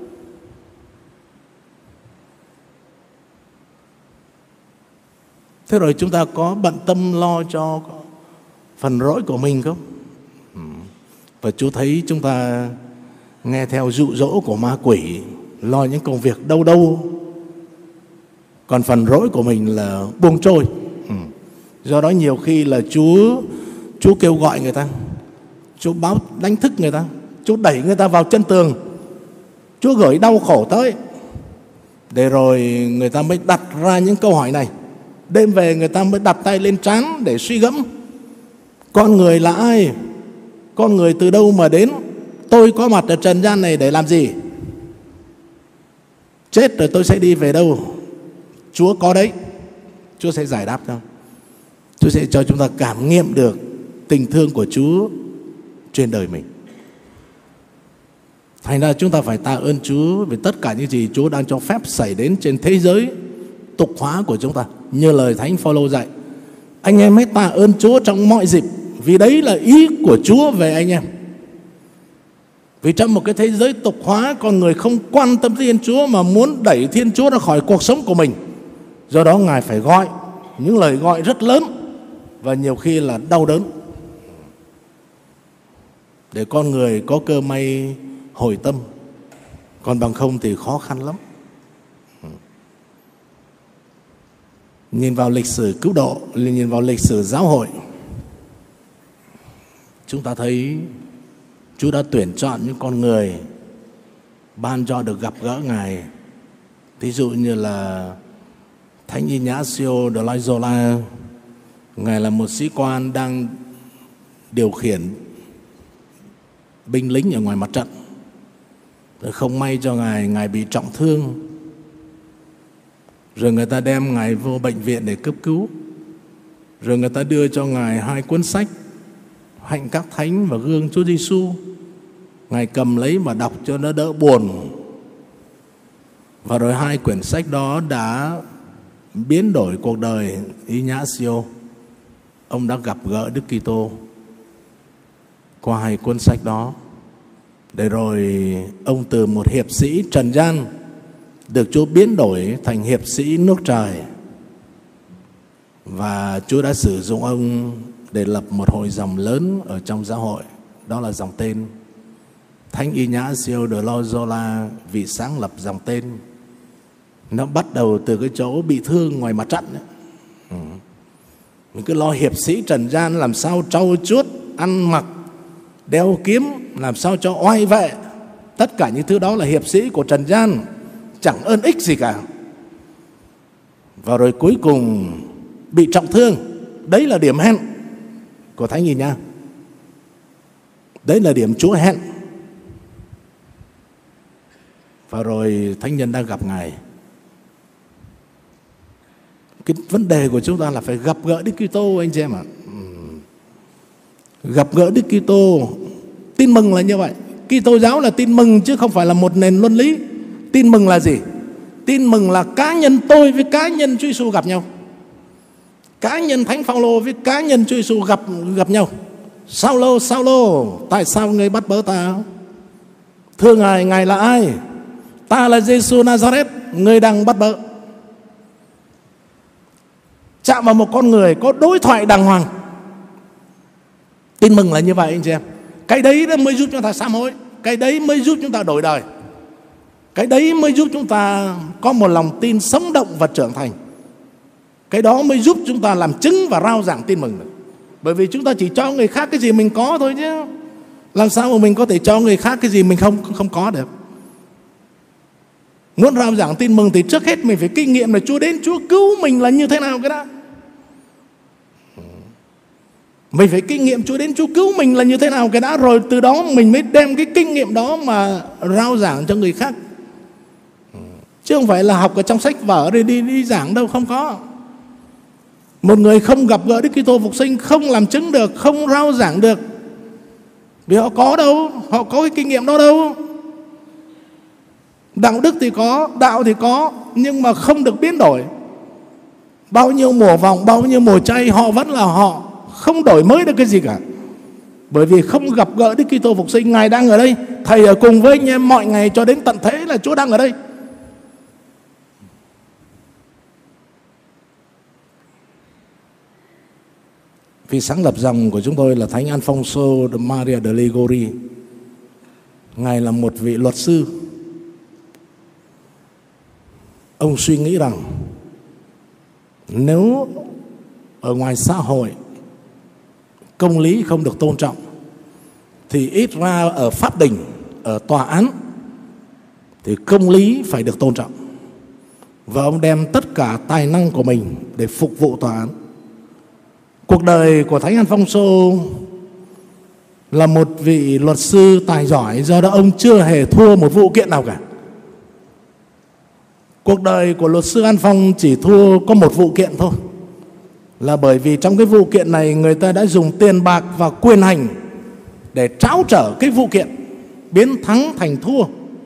Thế rồi chúng ta có bận tâm lo cho phần rỗi của mình không? Và Chúa thấy chúng ta nghe theo dụ dỗ của ma quỷ, lo những công việc đâu đâu, còn phần rỗi của mình là buông trôi. Do đó nhiều khi là Chúa Chúa kêu gọi người ta, Chúa báo đánh thức người ta, Chúa đẩy người ta vào chân tường, Chúa gửi đau khổ tới, để rồi người ta mới đặt ra những câu hỏi này. Đêm về người ta mới đặt tay lên trán để suy gẫm: con người là ai? Con người từ đâu mà đến? Tôi có mặt ở trần gian này để làm gì? Chết rồi tôi sẽ đi về đâu? Chúa có đấy, Chúa sẽ giải đáp cho. Chúa sẽ cho chúng ta cảm nghiệm được tình thương của Chúa trên đời mình. Thành ra chúng ta phải tạ ơn Chúa về tất cả những gì Chúa đang cho phép xảy đến trên thế giới tục hóa của chúng ta. Như lời Thánh Phaolô dạy, anh em hãy tạ ơn Chúa trong mọi dịp, vì đấy là ý của Chúa về anh em. Vì trong một cái thế giới tục hóa, con người không quan tâm Thiên Chúa mà muốn đẩy Thiên Chúa ra khỏi cuộc sống của mình. Do đó Ngài phải gọi những lời gọi rất lớn và nhiều khi là đau đớn, để con người có cơ may hồi tâm. Còn bằng không thì khó khăn lắm. Nhìn vào lịch sử cứu độ, nhìn vào lịch sử giáo hội, chúng ta thấy Chúa đã tuyển chọn những con người ban cho được gặp gỡ Ngài Thí dụ như là Thánh Ignacio de Loyola, Ngài là một sĩ quan đang điều khiển binh lính ở ngoài mặt trận. Không may cho Ngài, Ngài bị trọng thương. Rồi người ta đem Ngài vô bệnh viện để cấp cứu. Rồi người ta đưa cho Ngài hai cuốn sách, Hạnh các Thánh và Gương Chúa Giêsu. Ngài cầm lấy mà đọc cho nó đỡ buồn. Và rồi hai quyển sách đó đã biến đổi cuộc đời Ignacio. Ông đã gặp gỡ Đức Kitô qua hai cuốn sách đó. Để rồi ông từ một hiệp sĩ trần gian được Chúa biến đổi thành hiệp sĩ nước trời. Và Chúa đã sử dụng ông để lập một hội dòng lớn ở trong giáo hội. Đó là dòng tên Thánh Ignacio de Loyola, vị sáng lập dòng tên. Nó bắt đầu từ cái chỗ bị thương ngoài mặt trận. Ừ. Mình cứ lo hiệp sĩ trần gian làm sao trau chuốt, ăn mặc, đeo kiếm, làm sao cho oai vệ. Tất cả những thứ đó là hiệp sĩ của trần gian, chẳng ơn ích gì cả. Và rồi cuối cùng bị trọng thương. Đấy là điểm hẹn của Thánh Ignacio. Đấy là điểm Chúa hẹn. Và rồi thánh nhân đã gặp Ngài. Cái vấn đề của chúng ta là phải gặp gỡ Đức Kitô, anh chị em ạ. Gặp gỡ Đức Kitô. Tin mừng là như vậy. Kitô giáo là tin mừng chứ không phải là một nền luân lý. Tin mừng là gì? Tin mừng là cá nhân tôi với cá nhân Chúa Giêsu gặp nhau. Cá nhân Thánh Phaolô với cá nhân Chúa Giêsu gặp gặp nhau. Sao-lô, Sao-lô, tại sao ngươi bắt bớ ta? Thưa Ngài, Ngài là ai? Ta là Giêsu Nazareth, ngươi đang bắt bớ. Chạm vào một con người có đối thoại đàng hoàng. Tin mừng là như vậy anh chị em. Cái đấy mới giúp chúng ta sám hối. Cái đấy mới giúp chúng ta đổi đời. Cái đấy mới giúp chúng ta có một lòng tin sống động và trưởng thành. Cái đó mới giúp chúng ta làm chứng và rao giảng tin mừng được. Bởi vì chúng ta chỉ cho người khác cái gì mình có thôi chứ. Làm sao mà mình có thể cho người khác cái gì mình không không có được. Muốn rao giảng tin mừng thì trước hết mình phải kinh nghiệm là Chúa đến, Chúa cứu mình là như thế nào cái đó. Mình phải kinh nghiệm Chúa đến, Chúa cứu mình là như thế nào cái đã. Rồi từ đó mình mới đem cái kinh nghiệm đó mà rao giảng cho người khác. Chứ không phải là học ở trong sách vở rồi đi, đi giảng đâu, không có. Một người không gặp gỡ Đức Kitô phục sinh không làm chứng được, không rao giảng được. Vì họ có đâu, họ có cái kinh nghiệm đó đâu. Đạo đức thì có, đạo thì có, nhưng mà không được biến đổi. Bao nhiêu mùa vòng, bao nhiêu mùa chay, họ vẫn là họ, không đổi mới được cái gì cả. Bởi vì không gặp gỡ Đức Kitô phục sinh. Ngài đang ở đây, Thầy ở cùng với anh em mọi ngày cho đến tận thế là Chúa đang ở đây. Vị sáng lập dòng của chúng tôi là Thánh Alfonso de Maria de Ligori. Ngài là một vị luật sư. Ông suy nghĩ rằng nếu ở ngoài xã hội công lý không được tôn trọng thì ít ra ở pháp đình, ở tòa án thì công lý phải được tôn trọng. Và ông đem tất cả tài năng của mình để phục vụ tòa án. Cuộc đời của Thánh Alfonso là một vị luật sư tài giỏi, do đó ông chưa hề thua một vụ kiện nào cả. Cuộc đời của luật sư An Phong chỉ thua có một vụ kiện thôi, là bởi vì trong cái vụ kiện này người ta đã dùng tiền bạc và quyền hành để tráo trở cái vụ kiện, biến thắng thành thua.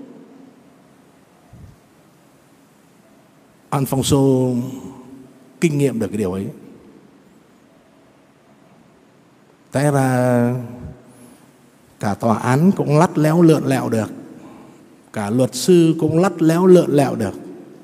Alfonso kinh nghiệm được cái điều ấy. Thế ra cả tòa án cũng lắt léo lượn lẹo được, cả luật sư cũng lắt léo lượn lẹo được.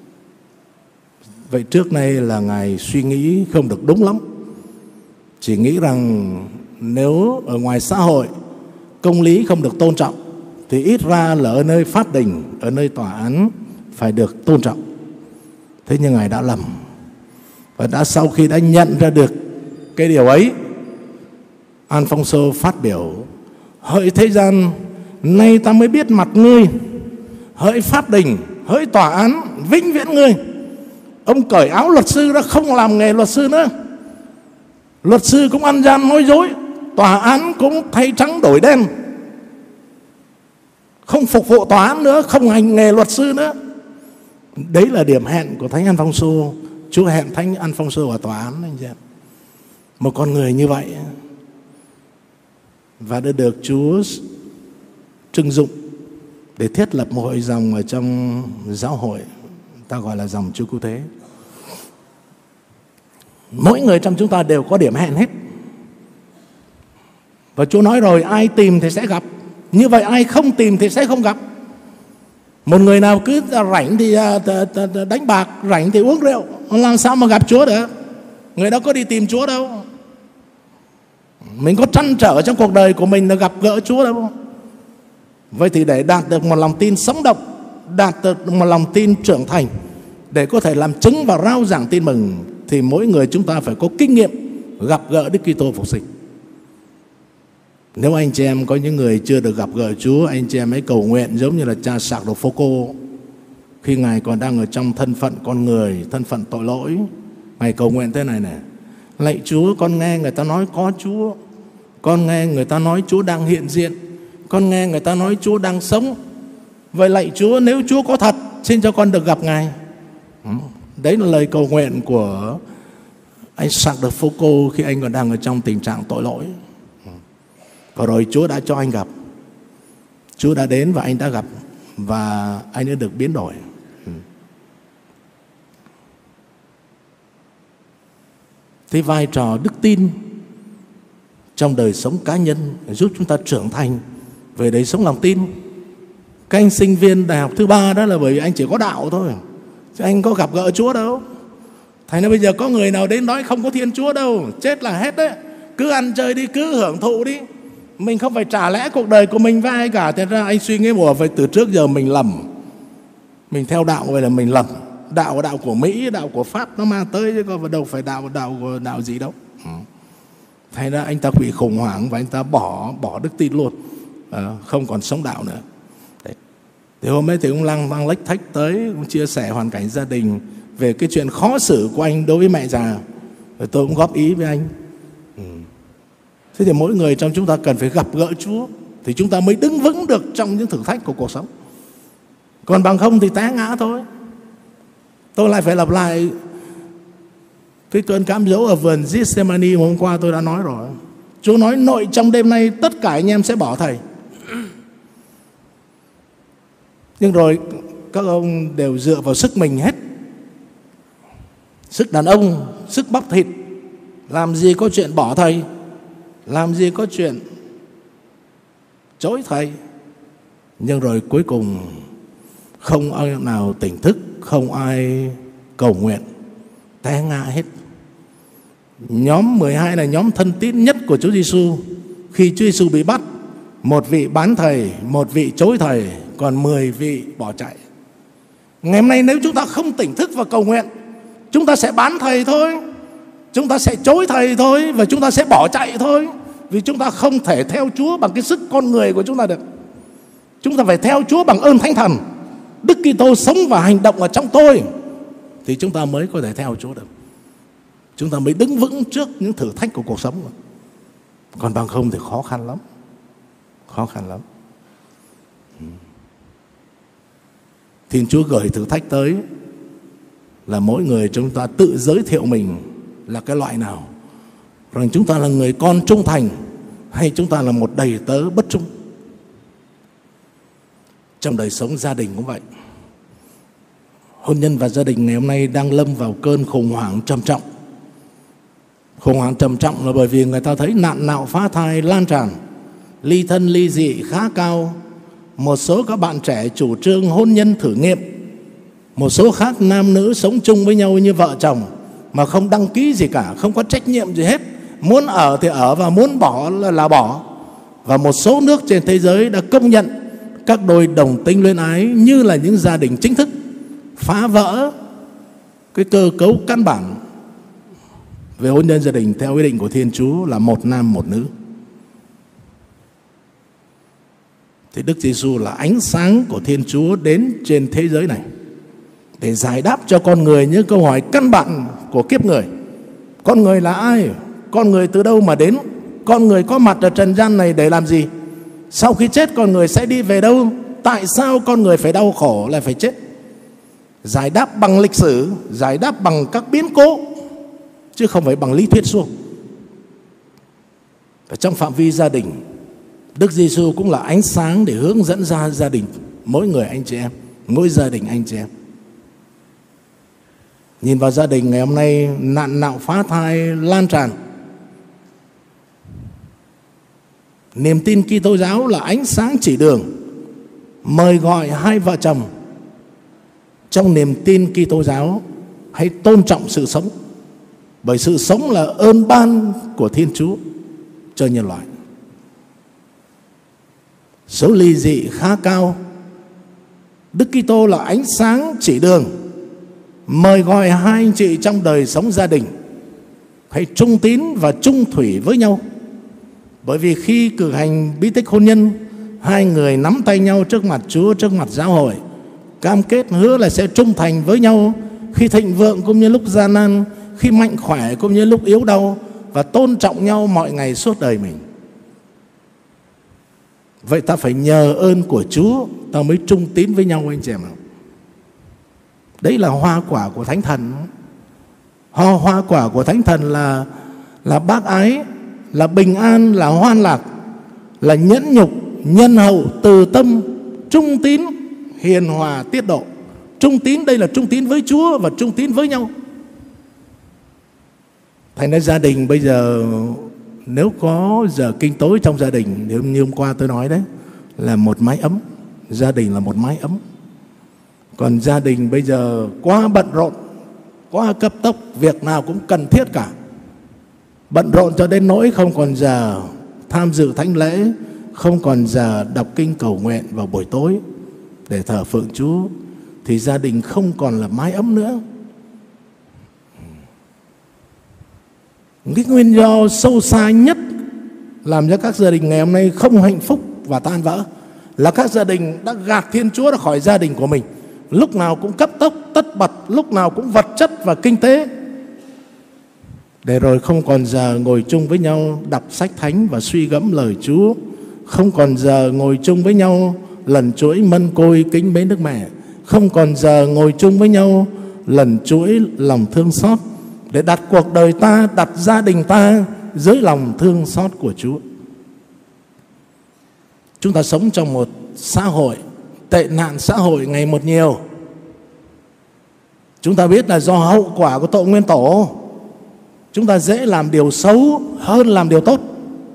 Vậy trước nay là Ngài suy nghĩ không được đúng lắm. Chỉ nghĩ rằng nếu ở ngoài xã hội công lý không được tôn trọng thì ít ra là ở nơi pháp đình, ở nơi tòa án phải được tôn trọng. Thế nhưng Ngài đã lầm. Và đã sau khi đã nhận ra được cái điều ấy, Alfonso phát biểu: hỡi thế gian, nay ta mới biết mặt ngươi. Hỡi pháp đình, hỡi tòa án vĩnh viễn ngươi. Ông cởi áo luật sư ra, không làm nghề luật sư nữa. Luật sư cũng ăn gian nói dối, tòa án cũng thay trắng đổi đen, không phục vụ tòa án nữa, không hành nghề luật sư nữa. Đấy là điểm hẹn của Thánh Alphonso. Chúa hẹn Thánh Alphonso ở tòa án, anh chị em. Một con người như vậy, và đã được Chúa trưng dụng để thiết lập một hội dòng ở trong giáo hội, ta gọi là dòng Chúa Cứu Thế. Mỗi người trong chúng ta đều có điểm hẹn hết. Và Chúa nói rồi, ai tìm thì sẽ gặp. Như vậy ai không tìm thì sẽ không gặp. Một người nào cứ rảnh thì đánh bạc, rảnh thì uống rượu, làm sao mà gặp Chúa được? Người đó có đi tìm Chúa đâu. Mình có trăn trở trong cuộc đời của mình là gặp gỡ Chúa đâu. Vậy thì để đạt được một lòng tin sống động, đạt được một lòng tin trưởng thành, để có thể làm chứng và rao giảng tin mừng, thì mỗi người chúng ta phải có kinh nghiệm gặp gỡ Đức Kitô phục sinh. Nếu anh chị em có những người chưa được gặp gỡ Chúa, anh chị em hãy cầu nguyện giống như là cha Sạc đồ Phô Cô, khi Ngài còn đang ở trong thân phận con người, thân phận tội lỗi. Ngài cầu nguyện thế này này: lạy Chúa, con nghe người ta nói có Chúa, con nghe người ta nói Chúa đang hiện diện, con nghe người ta nói Chúa đang sống. Vậy lạy Chúa, nếu Chúa có thật, xin cho con được gặp Ngài. Đấy là lời cầu nguyện của anh Sạc đồ Phô Cô khi anh còn đang ở trong tình trạng tội lỗi. Và rồi Chúa đã cho anh gặp, Chúa đã đến và anh đã gặp, và anh đã được biến đổi. Thế vai trò đức tin trong đời sống cá nhân giúp chúng ta trưởng thành về đời sống lòng tin. Các anh sinh viên đại học thứ ba đó là bởi vì anh chỉ có đạo thôi, chứ anh có gặp gỡ Chúa đâu. Thành ra bây giờ có người nào đến nói không có Thiên Chúa đâu, chết là hết đấy. Cứ ăn chơi đi, cứ hưởng thụ đi. Mình không phải trả lẽ cuộc đời của mình với ai cả. Thế ra anh suy nghĩ một vậy, từ trước giờ mình lầm. Mình theo đạo vậy là mình lầm. Đạo đạo của Mỹ, đạo của Pháp nó mang tới, chứ có đâu phải đạo đạo của đạo gì đâu. Thành ra anh ta bị khủng hoảng và anh ta bỏ bỏ đức tin luôn, à, không còn sống đạo nữa. Đấy. Thì hôm ấy thì ông Lăng mang lách thách tới, cũng chia sẻ hoàn cảnh gia đình về cái chuyện khó xử của anh đối với mẹ già. Rồi tôi cũng góp ý với anh. Ừ. Thế thì mỗi người trong chúng ta cần phải gặp gỡ Chúa, thì chúng ta mới đứng vững được trong những thử thách của cuộc sống. Còn bằng không thì té ngã thôi. Tôi lại phải lặp lại cái cơn cám dỗ ở vườn Gethsemane hôm qua tôi đã nói rồi. Chúa nói nội trong đêm nay tất cả anh em sẽ bỏ thầy. Nhưng rồi các ông đều dựa vào sức mình hết. Sức đàn ông, sức bắp thịt. Làm gì có chuyện bỏ thầy, làm gì có chuyện chối thầy. Nhưng rồi cuối cùng không ai nào tỉnh thức, không ai cầu nguyện, té ngã hết. Nhóm mười hai là nhóm thân tín nhất của Chúa Giêsu. Khi Chúa Giêsu bị bắt, một vị bán thầy, một vị chối thầy, còn mười vị bỏ chạy. Ngày hôm nay nếu chúng ta không tỉnh thức và cầu nguyện, chúng ta sẽ bán thầy thôi, chúng ta sẽ chối thầy thôi, và chúng ta sẽ bỏ chạy thôi. Vì chúng ta không thể theo Chúa bằng cái sức con người của chúng ta được. Chúng ta phải theo Chúa bằng ơn Thánh Thần. Đức Kitô sống và hành động ở trong tôi, thì chúng ta mới có thể theo Chúa được. Chúng ta mới đứng vững trước những thử thách của cuộc sống. Còn bằng không thì khó khăn lắm. Khó khăn lắm. Thiên Chúa gửi thử thách tới là mỗi người chúng ta tự giới thiệu mình là cái loại nào, rằng chúng ta là người con trung thành hay chúng ta là một đầy tớ bất trung. Trong đời sống gia đình cũng vậy. Hôn nhân và gia đình ngày hôm nay đang lâm vào cơn khủng hoảng trầm trọng. Khủng hoảng trầm trọng là bởi vì người ta thấy nạn nạo phá thai lan tràn, ly thân ly dị khá cao. Một số các bạn trẻ chủ trương hôn nhân thử nghiệm. Một số khác nam nữ sống chung với nhau như vợ chồng mà không đăng ký gì cả, không có trách nhiệm gì hết. Muốn ở thì ở và muốn bỏ là, là bỏ. Và một số nước trên thế giới đã công nhận các đôi đồng tính luyến ái như là những gia đình chính thức, phá vỡ cái cơ cấu căn bản về hôn nhân gia đình theo ý định của Thiên Chúa là một nam một nữ. Thì Đức Giêsu là ánh sáng của Thiên Chúa đến trên thế giới này. để giải đáp cho con người những câu hỏi căn bản của kiếp người. Con người là ai? Con người từ đâu mà đến? Con người có mặt ở trần gian này để làm gì? Sau khi chết con người sẽ đi về đâu? Tại sao con người phải đau khổ lại phải chết? Giải đáp bằng lịch sử, giải đáp bằng các biến cố, chứ không phải bằng lý thuyết suông. Và trong phạm vi gia đình, Đức Giêsu cũng là ánh sáng để hướng dẫn ra gia đình, mỗi người anh chị em, mỗi gia đình anh chị em. Nhìn vào gia đình ngày hôm nay, nạn nạo phá thai lan tràn. Niềm tin Kitô giáo là ánh sáng chỉ đường, mời gọi hai vợ chồng trong niềm tin Kitô giáo hãy tôn trọng sự sống, bởi sự sống là ơn ban của Thiên Chúa cho nhân loại. Số ly dị khá cao. Đức Kitô là ánh sáng chỉ đường, mời gọi hai anh chị trong đời sống gia đình hãy trung tín và trung thủy với nhau. Bởi vì khi cử hành bí tích hôn nhân, hai người nắm tay nhau trước mặt Chúa, trước mặt giáo hội, cam kết hứa là sẽ trung thành với nhau khi thịnh vượng cũng như lúc gian nan, khi mạnh khỏe cũng như lúc yếu đau, và tôn trọng nhau mọi ngày suốt đời mình. Vậy ta phải nhờ ơn của Chúa ta mới trung tín với nhau, anh chị em. Đấy là hoa quả của Thánh Thần. Hoa, hoa quả của Thánh Thần là là bác ái, là bình an, là hoan lạc, là nhẫn nhục, nhân hậu, từ tâm, trung tín, hiền hòa, tiết độ. Trung tín đây là trung tín với Chúa và trung tín với nhau. Thành ra gia đình bây giờ nếu có giờ kinh tối trong gia đình, như hôm qua tôi nói đấy, là một mái ấm. Gia đình là một mái ấm. Còn gia đình bây giờ quá bận rộn, quá cấp tốc, việc nào cũng cần thiết cả. Bận rộn cho đến nỗi không còn giờ tham dự thánh lễ, không còn giờ đọc kinh cầu nguyện vào buổi tối để thờ phượng Chúa, thì gia đình không còn là mái ấm nữa. Cái nguyên do sâu xa nhất làm cho các gia đình ngày hôm nay không hạnh phúc và tan vỡ là các gia đình đã gạt Thiên Chúa ra khỏi gia đình của mình. Lúc nào cũng cấp tốc, tất bật, lúc nào cũng vật chất và kinh tế, để rồi không còn giờ ngồi chung với nhau đọc sách thánh và suy gẫm lời Chúa, không còn giờ ngồi chung với nhau lần chuỗi mân côi kính mến Đức Mẹ, không còn giờ ngồi chung với nhau lần chuỗi lòng thương xót, để đặt cuộc đời ta, đặt gia đình ta dưới lòng thương xót của Chúa. Chúng ta sống trong một xã hội, tệ nạn xã hội ngày một nhiều. Chúng ta biết là do hậu quả của tội nguyên tổ, chúng ta dễ làm điều xấu hơn làm điều tốt.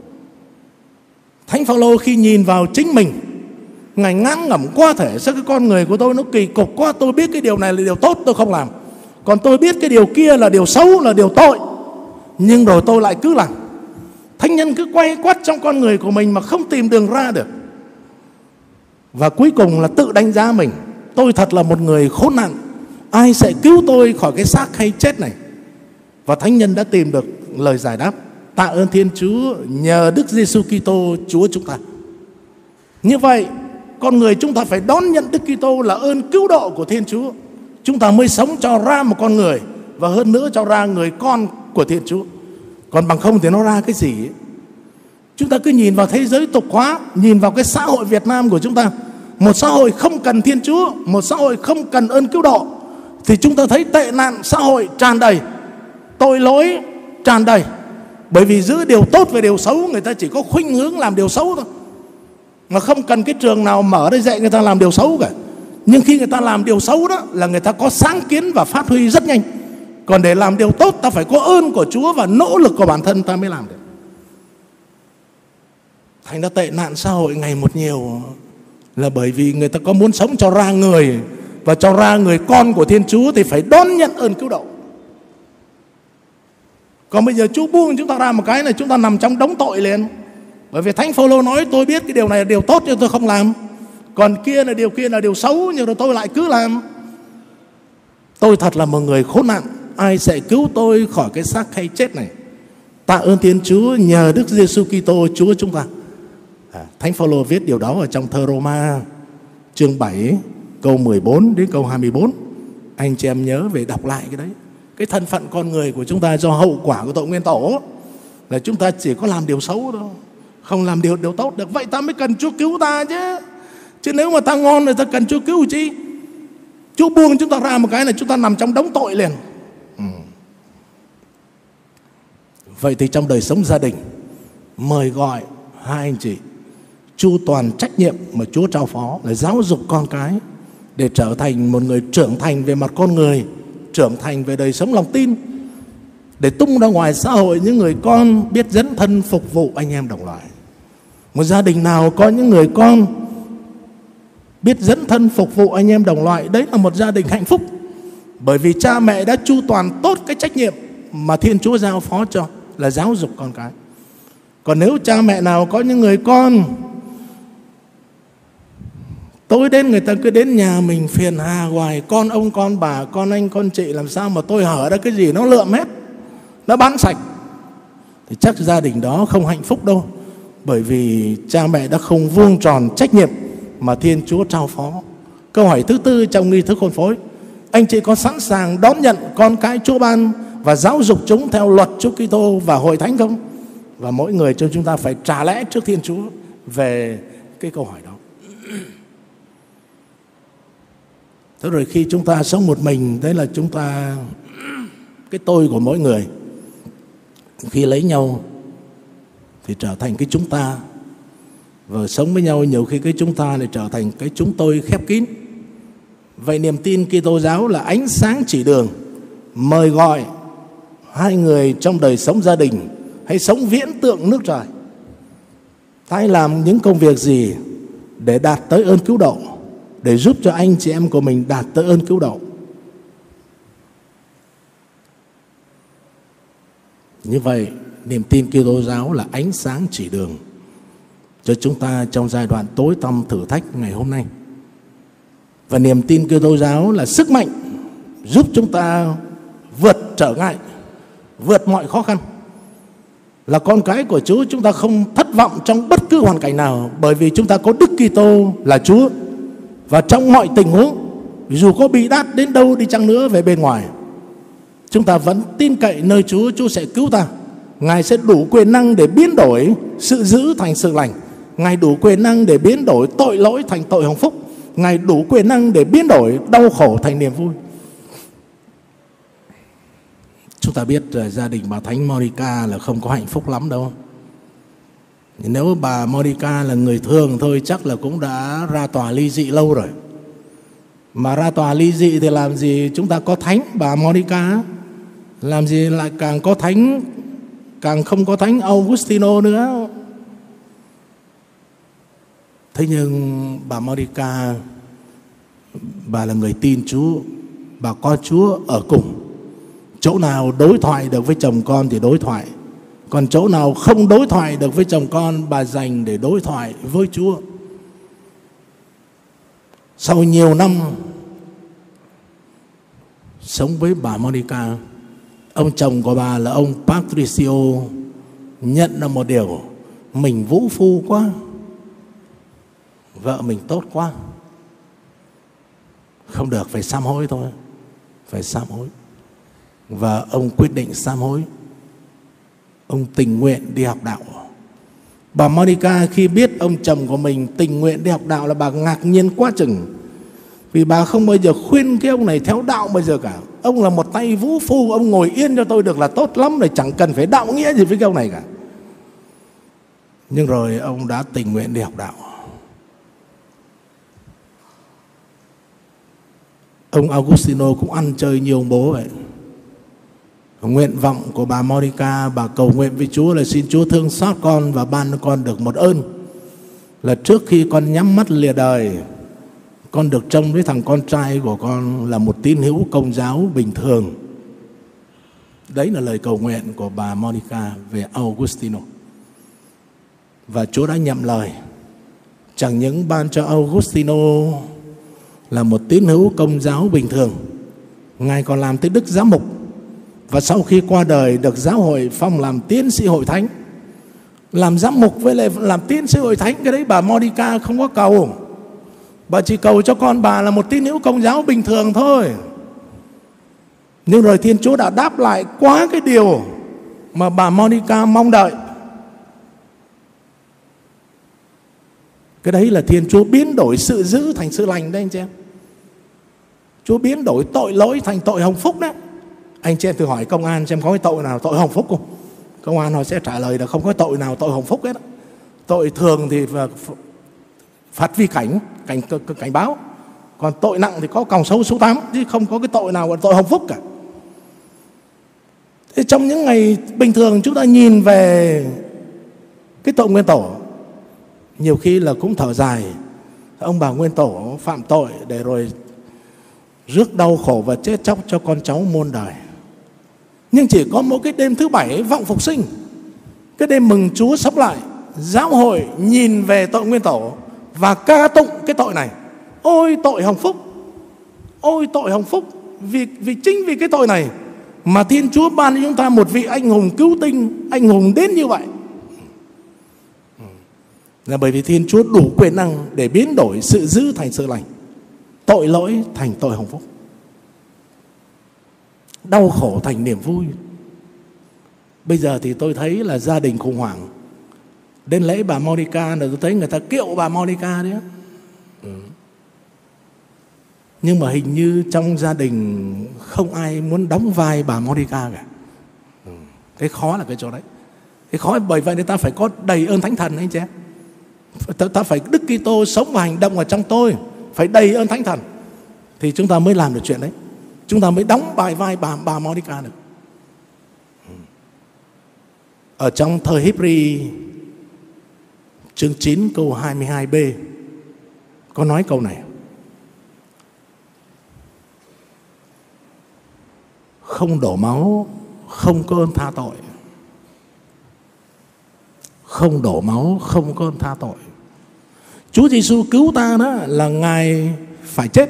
Thánh Phaolô khi nhìn vào chính mình, Ngài ngán ngẩm quá thể, sao cái con người của tôi nó kỳ cục quá, tôi biết cái điều này là điều tốt tôi không làm, còn tôi biết cái điều kia là điều xấu, là điều tội, nhưng rồi tôi lại cứ làm. Thánh nhân cứ quay quắt trong con người của mình mà không tìm đường ra được. Và cuối cùng là tự đánh giá mình, tôi thật là một người khốn nạn, ai sẽ cứu tôi khỏi cái xác hay chết này. Và thánh nhân đã tìm được lời giải đáp: tạ ơn Thiên Chúa nhờ Đức Giêsu Kitô Chúa chúng ta. Như vậy con người chúng ta phải đón nhận Đức Kitô là ơn cứu độ của Thiên Chúa, chúng ta mới sống cho ra một con người, và hơn nữa cho ra người con của Thiên Chúa. Còn bằng không thì nó ra cái gì ấy? Chúng ta cứ nhìn vào thế giới tục hóa, nhìn vào cái xã hội Việt Nam của chúng ta, một xã hội không cần Thiên Chúa, một xã hội không cần ơn cứu độ, thì chúng ta thấy tệ nạn xã hội tràn đầy, tội lỗi tràn đầy. Bởi vì giữa điều tốt và điều xấu, người ta chỉ có khuynh hướng làm điều xấu thôi, mà không cần cái trường nào mở để dạy người ta làm điều xấu cả. Nhưng khi người ta làm điều xấu đó là người ta có sáng kiến và phát huy rất nhanh. Còn để làm điều tốt, ta phải có ơn của Chúa và nỗ lực của bản thân ta mới làm được. Thành ra tệ nạn xã hội ngày một nhiều là bởi vì người ta có muốn sống cho ra người, và cho ra người con của Thiên Chúa thì phải đón nhận ơn cứu độ. Còn bây giờ Chúa buông chúng ta ra một cái này, chúng ta nằm trong đống tội liền. Bởi vì Thánh Phaolô nói tôi biết cái điều này là điều tốt nhưng tôi không làm, còn kia là điều kia là điều xấu nhưng rồi tôi lại cứ làm. Tôi thật là một người khốn nạn, ai sẽ cứu tôi khỏi cái xác hay chết này? Tạ ơn Thiên Chúa nhờ Đức Giêsu Kitô Chúa chúng ta. à, Thánh Phaolô viết điều đó ở trong thơ Roma chương bảy câu mười bốn đến câu hai mươi bốn. Anh chị em nhớ về đọc lại cái đấy. Cái thân phận con người của chúng ta do hậu quả của tội nguyên tổ là chúng ta chỉ có làm điều xấu thôi, không làm điều điều tốt được. Vậy ta mới cần Chúa cứu ta chứ. Chứ nếu mà ta ngon thì ta cần Chúa cứu chi? Chúa buông chúng ta ra một cái là chúng ta nằm trong đống tội liền. ừ. Vậy thì trong đời sống gia đình, mời gọi hai anh chị chu toàn trách nhiệm mà Chúa trao phó là giáo dục con cái để trở thành một người trưởng thành về mặt con người, trưởng thành về đời sống lòng tin, để tung ra ngoài xã hội những người con biết dấn thân phục vụ anh em đồng loại. Một gia đình nào có những người con biết dấn thân phục vụ anh em đồng loại, đấy là một gia đình hạnh phúc. Bởi vì cha mẹ đã chu toàn tốt cái trách nhiệm mà Thiên Chúa giao phó cho là giáo dục con cái. Còn nếu cha mẹ nào có những người con tối đến người ta cứ đến nhà mình phiền hà hoài, con ông con bà, con anh con chị, làm sao mà tôi hở ra cái gì nó lượm hết, nó bán sạch, thì chắc gia đình đó không hạnh phúc đâu. Bởi vì cha mẹ đã không vuông tròn trách nhiệm mà Thiên Chúa trao phó. Câu hỏi thứ tư trong nghi thức hôn phối: anh chị có sẵn sàng đón nhận con cái Chúa ban và giáo dục chúng theo luật Chúa Kitô và hội thánh không? Và mỗi người trong chúng ta phải trả lẽ trước Thiên Chúa về cái câu hỏi đó. Thế rồi khi chúng ta sống một mình, đấy là chúng ta, cái tôi của mỗi người khi lấy nhau thì trở thành cái chúng ta, và sống với nhau nhiều khi cái chúng ta lại trở thành cái chúng tôi khép kín. Vậy niềm tin Kitô giáo là ánh sáng chỉ đường, mời gọi hai người trong đời sống gia đình hay sống viễn tượng nước trời, hãy làm những công việc gì để đạt tới ơn cứu độ, để giúp cho anh chị em của mình đạt tới ơn cứu độ. Như vậy niềm tin Kitô giáo là ánh sáng chỉ đường cho chúng ta trong giai đoạn tối tăm thử thách ngày hôm nay. Và niềm tin Kitô giáo là sức mạnh giúp chúng ta vượt trở ngại, vượt mọi khó khăn. Là con cái của Chúa, chúng ta không thất vọng trong bất cứ hoàn cảnh nào, bởi vì chúng ta có Đức Kitô là Chúa. Và trong mọi tình huống, dù có bị đát đến đâu đi chăng nữa về bên ngoài, chúng ta vẫn tin cậy nơi Chúa. Chúa sẽ cứu ta. Ngài sẽ đủ quyền năng để biến đổi sự dữ thành sự lành. Ngài đủ quyền năng để biến đổi tội lỗi thành tội hồng phúc. Ngài đủ quyền năng để biến đổi đau khổ thành niềm vui. Chúng ta biết uh, gia đình bà Thánh Monica là không có hạnh phúc lắm đâu. Nếu bà Monica là người thường thôi chắc là cũng đã ra tòa ly dị lâu rồi. Mà ra tòa ly dị thì làm gì chúng ta có thánh bà Monica, làm gì lại càng có thánh, càng không có thánh Augustino nữa. Thế nhưng bà Monica, bà là người tin Chúa, bà có Chúa ở cùng. Chỗ nào đối thoại được với chồng con thì đối thoại, còn chỗ nào không đối thoại được với chồng con, bà dành để đối thoại với Chúa. Sau nhiều năm sống với bà Monica, ông chồng của bà là ông Patricio nhận ra một điều: mình vũ phu quá, vợ mình tốt quá, không được, phải sám hối thôi, phải sám hối. Và ông quyết định sám hối. Ông tình nguyện đi học đạo. Bà Monica khi biết ông chồng của mình tình nguyện đi học đạo là bà ngạc nhiên quá chừng. Vì bà không bao giờ khuyên cái ông này theo đạo bao giờ cả. Ông là một tay vũ phu, ông ngồi yên cho tôi được là tốt lắm rồi, chẳng cần phải đạo nghĩa gì với cái ông này cả. Nhưng rồi ông đã tình nguyện đi học đạo. Ông Augustino cũng ăn chơi như ông bố vậy. Nguyện vọng của bà Monica, bà cầu nguyện với Chúa là xin Chúa thương xót con và ban cho con được một ơn, là trước khi con nhắm mắt lìa đời, con được trông với thằng con trai của con là một tín hữu công giáo bình thường. Đấy là lời cầu nguyện của bà Monica về Augustino. Và Chúa đã nhậm lời. Chẳng những ban cho Augustino là một tín hữu công giáo bình thường, Ngài còn làm tới đức giám mục. Và sau khi qua đời được giáo hội phong làm tiến sĩ hội thánh. Làm giám mục với lại làm tiến sĩ hội thánh, cái đấy bà Monica không có cầu. Bà chỉ cầu cho con bà là một tín hữu công giáo bình thường thôi. Nhưng rồi Thiên Chúa đã đáp lại qua cái điều mà bà Monica mong đợi. Cái đấy là Thiên Chúa biến đổi sự dữ thành sự lành đấy anh chị em. Chúa biến đổi tội lỗi thành tội hồng phúc đấy. Anh chị em thử hỏi công an xem có cái tội nào tội hồng phúc không? Công an họ sẽ trả lời là không có tội nào tội hồng phúc hết. Tội thường thì phạt vi cảnh, cảnh cảnh báo. Còn tội nặng thì có còng sâu số tám, chứ không có cái tội nào là tội hồng phúc cả. Thế trong những ngày bình thường chúng ta nhìn về cái tội nguyên tổ, nhiều khi là cũng thở dài. Ông bà nguyên tổ phạm tội để rồi rước đau khổ và chết chóc cho con cháu muôn đời. Nhưng chỉ có một cái đêm thứ bảy vọng phục sinh, cái đêm mừng Chúa sống lại, giáo hội nhìn về tội nguyên tổ và ca tụng cái tội này. Ôi tội hồng phúc, ôi tội hồng phúc. Vì, vì chính vì cái tội này mà Thiên Chúa ban cho chúng ta một vị anh hùng cứu tinh, anh hùng đến như vậy. Là bởi vì Thiên Chúa đủ quyền năng để biến đổi sự dữ thành sự lành, tội lỗi thành tội hồng phúc, đau khổ thành niềm vui. Bây giờ thì tôi thấy là gia đình khủng hoảng. Đến lễ bà Monica là tôi thấy người ta kiệu bà Monica đấy. Ừ. Nhưng mà hình như trong gia đình không ai muốn đóng vai bà Monica cả. Ừ. Cái khó là cái chỗ đấy. Cái khó bởi vậy nên ta phải có đầy ơn Thánh Thần anh chị em. Ta, ta phải Đức Kitô sống và hành động ở trong tôi, phải đầy ơn Thánh Thần thì chúng ta mới làm được chuyện đấy. Chúng ta mới đóng bài vai bà, bà Monica được. Ở trong thời Hebri chương chín câu hai mươi hai b có nói câu này: không đổ máu không có ơn tha tội. Không đổ máu không có ơn tha tội. Chúa Giêsu cứu ta đó là Ngài phải chết.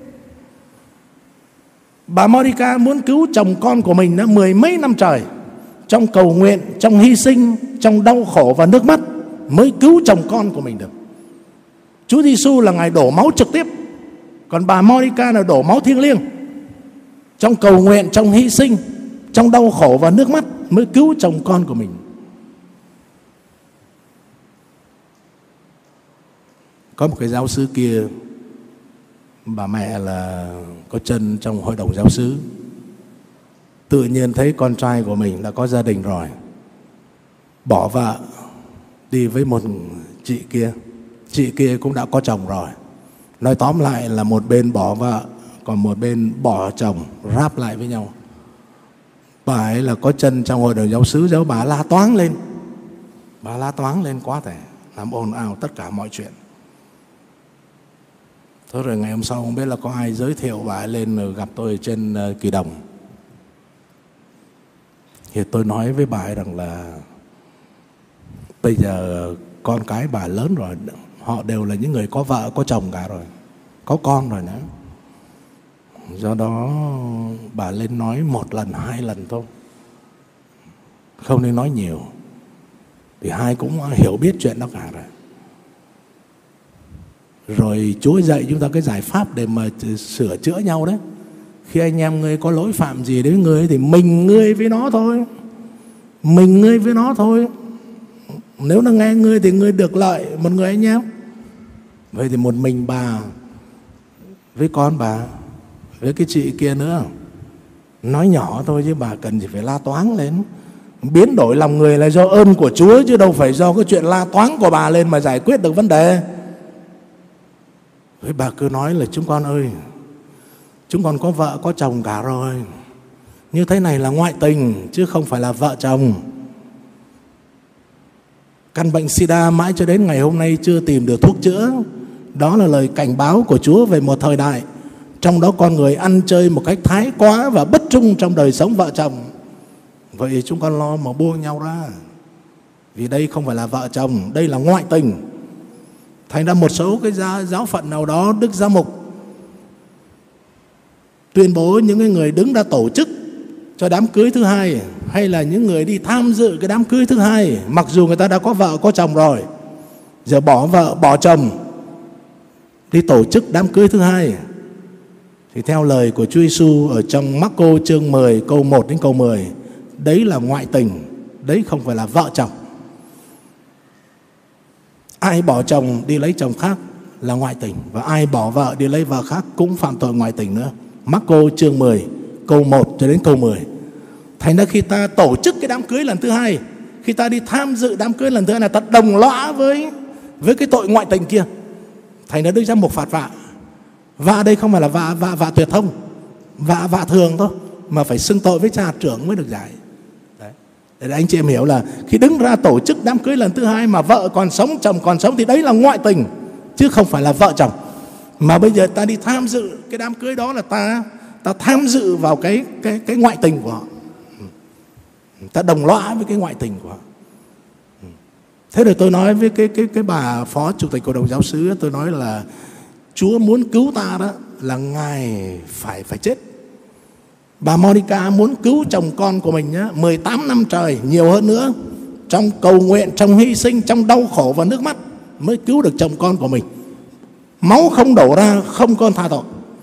Bà Monica muốn cứu chồng con của mình đã mười mấy năm trời, trong cầu nguyện, trong hy sinh, trong đau khổ và nước mắt mới cứu chồng con của mình được. Chúa Giêsu là Ngài đổ máu trực tiếp, còn bà Monica là đổ máu thiêng liêng, trong cầu nguyện, trong hy sinh, trong đau khổ và nước mắt mới cứu chồng con của mình. Có một cái giáo xứ kia, bà mẹ là có chân trong hội đồng giáo xứ, tự nhiên thấy con trai của mình đã có gia đình rồi, bỏ vợ đi với một chị kia. Chị kia cũng đã có chồng rồi. Nói tóm lại là một bên bỏ vợ, còn một bên bỏ chồng, ráp lại với nhau. Bà ấy là có chân trong hội đồng giáo xứ, giáo bà la toáng lên. Bà la toáng lên quá thể, làm ồn ào tất cả mọi chuyện. Thế rồi ngày hôm sau không biết là có ai giới thiệu bà ấy lên gặp tôi ở trên Kỳ Đồng. Thì tôi nói với bà ấy rằng là bây giờ con cái bà lớn rồi, họ đều là những người có vợ, có chồng cả rồi, có con rồi nữa. Do đó bà lên nói một lần, hai lần thôi, không nên nói nhiều, vì hai cũng hiểu biết chuyện đó cả rồi. Rồi Chúa dạy chúng ta cái giải pháp để mà sửa chữa nhau đấy. Khi anh em ngươi có lỗi phạm gì đến ngươi thì mình ngươi với nó thôi. Mình ngươi với nó thôi. Nếu nó nghe ngươi thì ngươi được lợi, một người anh em. Vậy thì một mình bà với con bà, với cái chị kia nữa, nói nhỏ thôi chứ bà cần gì phải la toáng lên. Biến đổi lòng người là do ơn của Chúa, chứ đâu phải do cái chuyện la toáng của bà lên mà giải quyết được vấn đề. Với bà cứ nói là chúng con ơi, chúng con có vợ có chồng cả rồi, như thế này là ngoại tình chứ không phải là vợ chồng. Căn bệnh sida mãi cho đến ngày hôm nay chưa tìm được thuốc chữa. Đó là lời cảnh báo của Chúa về một thời đại trong đó con người ăn chơi một cách thái quá và bất trung trong đời sống vợ chồng. Vậy chúng con lo mà buông nhau ra, vì đây không phải là vợ chồng, đây là ngoại tình. Thành ra một số cái giáo phận nào đó, Đức Giám Mục tuyên bố những cái người đứng ra tổ chức cho đám cưới thứ hai, hay là những người đi tham dự cái đám cưới thứ hai, mặc dù người ta đã có vợ có chồng rồi, giờ bỏ vợ bỏ chồng đi tổ chức đám cưới thứ hai, Thì theo lời của Chúa Giêsu ở trong Mác-cô chương mười câu một đến câu mười, đấy là ngoại tình, đấy không phải là vợ chồng. Ai bỏ chồng đi lấy chồng khác là ngoại tình, và ai bỏ vợ đi lấy vợ khác cũng phạm tội ngoại tình nữa. Mác-cô chương mười câu một cho đến câu mười. Thành ra khi ta tổ chức cái đám cưới lần thứ hai, khi ta đi tham dự đám cưới lần thứ hai là ta đồng lõa với với cái tội ngoại tình kia. Thành ra Đức Giám mục phạt vạ. Vạ đây không phải là vạ vạ vạ tuyệt thông, vạ vạ thường thôi, mà phải xưng tội với cha trưởng mới được giải. Đấy. Để anh chị em hiểu là khi đứng ra tổ chức đám cưới lần thứ hai mà vợ còn sống, chồng còn sống thì đấy là ngoại tình, chứ không phải là vợ chồng. Mà bây giờ ta đi tham dự cái đám cưới đó là ta ta tham dự vào cái cái cái ngoại tình của họ, ta đồng lõa với cái ngoại tình của họ. Thế rồi tôi nói với cái cái cái bà phó chủ tịch hội đồng giáo xứ, tôi nói là Chúa muốn cứu ta đó là Ngài phải phải chết. Bà Monica muốn cứu chồng con của mình nhá, mười tám năm trời, nhiều hơn nữa, trong cầu nguyện, trong hy sinh, trong đau khổ và nước mắt mới cứu được chồng con của mình. Máu không đổ ra, không con tha tội.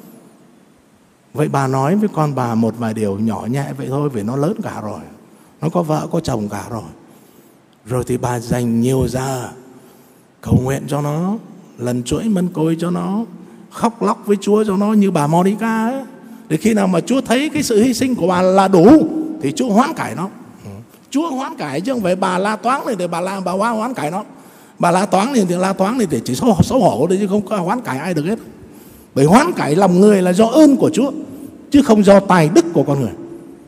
Vậy bà nói với con bà một vài điều nhỏ nhẹ vậy thôi, vì nó lớn cả rồi, nó có vợ có chồng cả rồi. Rồi thì bà dành nhiều giờ cầu nguyện cho nó, lần chuỗi mân côi cho nó, khóc lóc với Chúa cho nó như bà Monica ấy. Để khi nào mà Chúa thấy cái sự hy sinh của bà là đủ thì Chúa hoán cải nó. Chúa hoán cải chứ không phải bà la toán này để bà la bà hoán, hoán cải nó. Bà la toán thì, thì la toán thì để chỉ xấu, xấu hổ thôi, chứ không có hoán cải ai được hết. Bởi hoán cải lòng người là do ơn của Chúa, chứ không do tài đức của con người.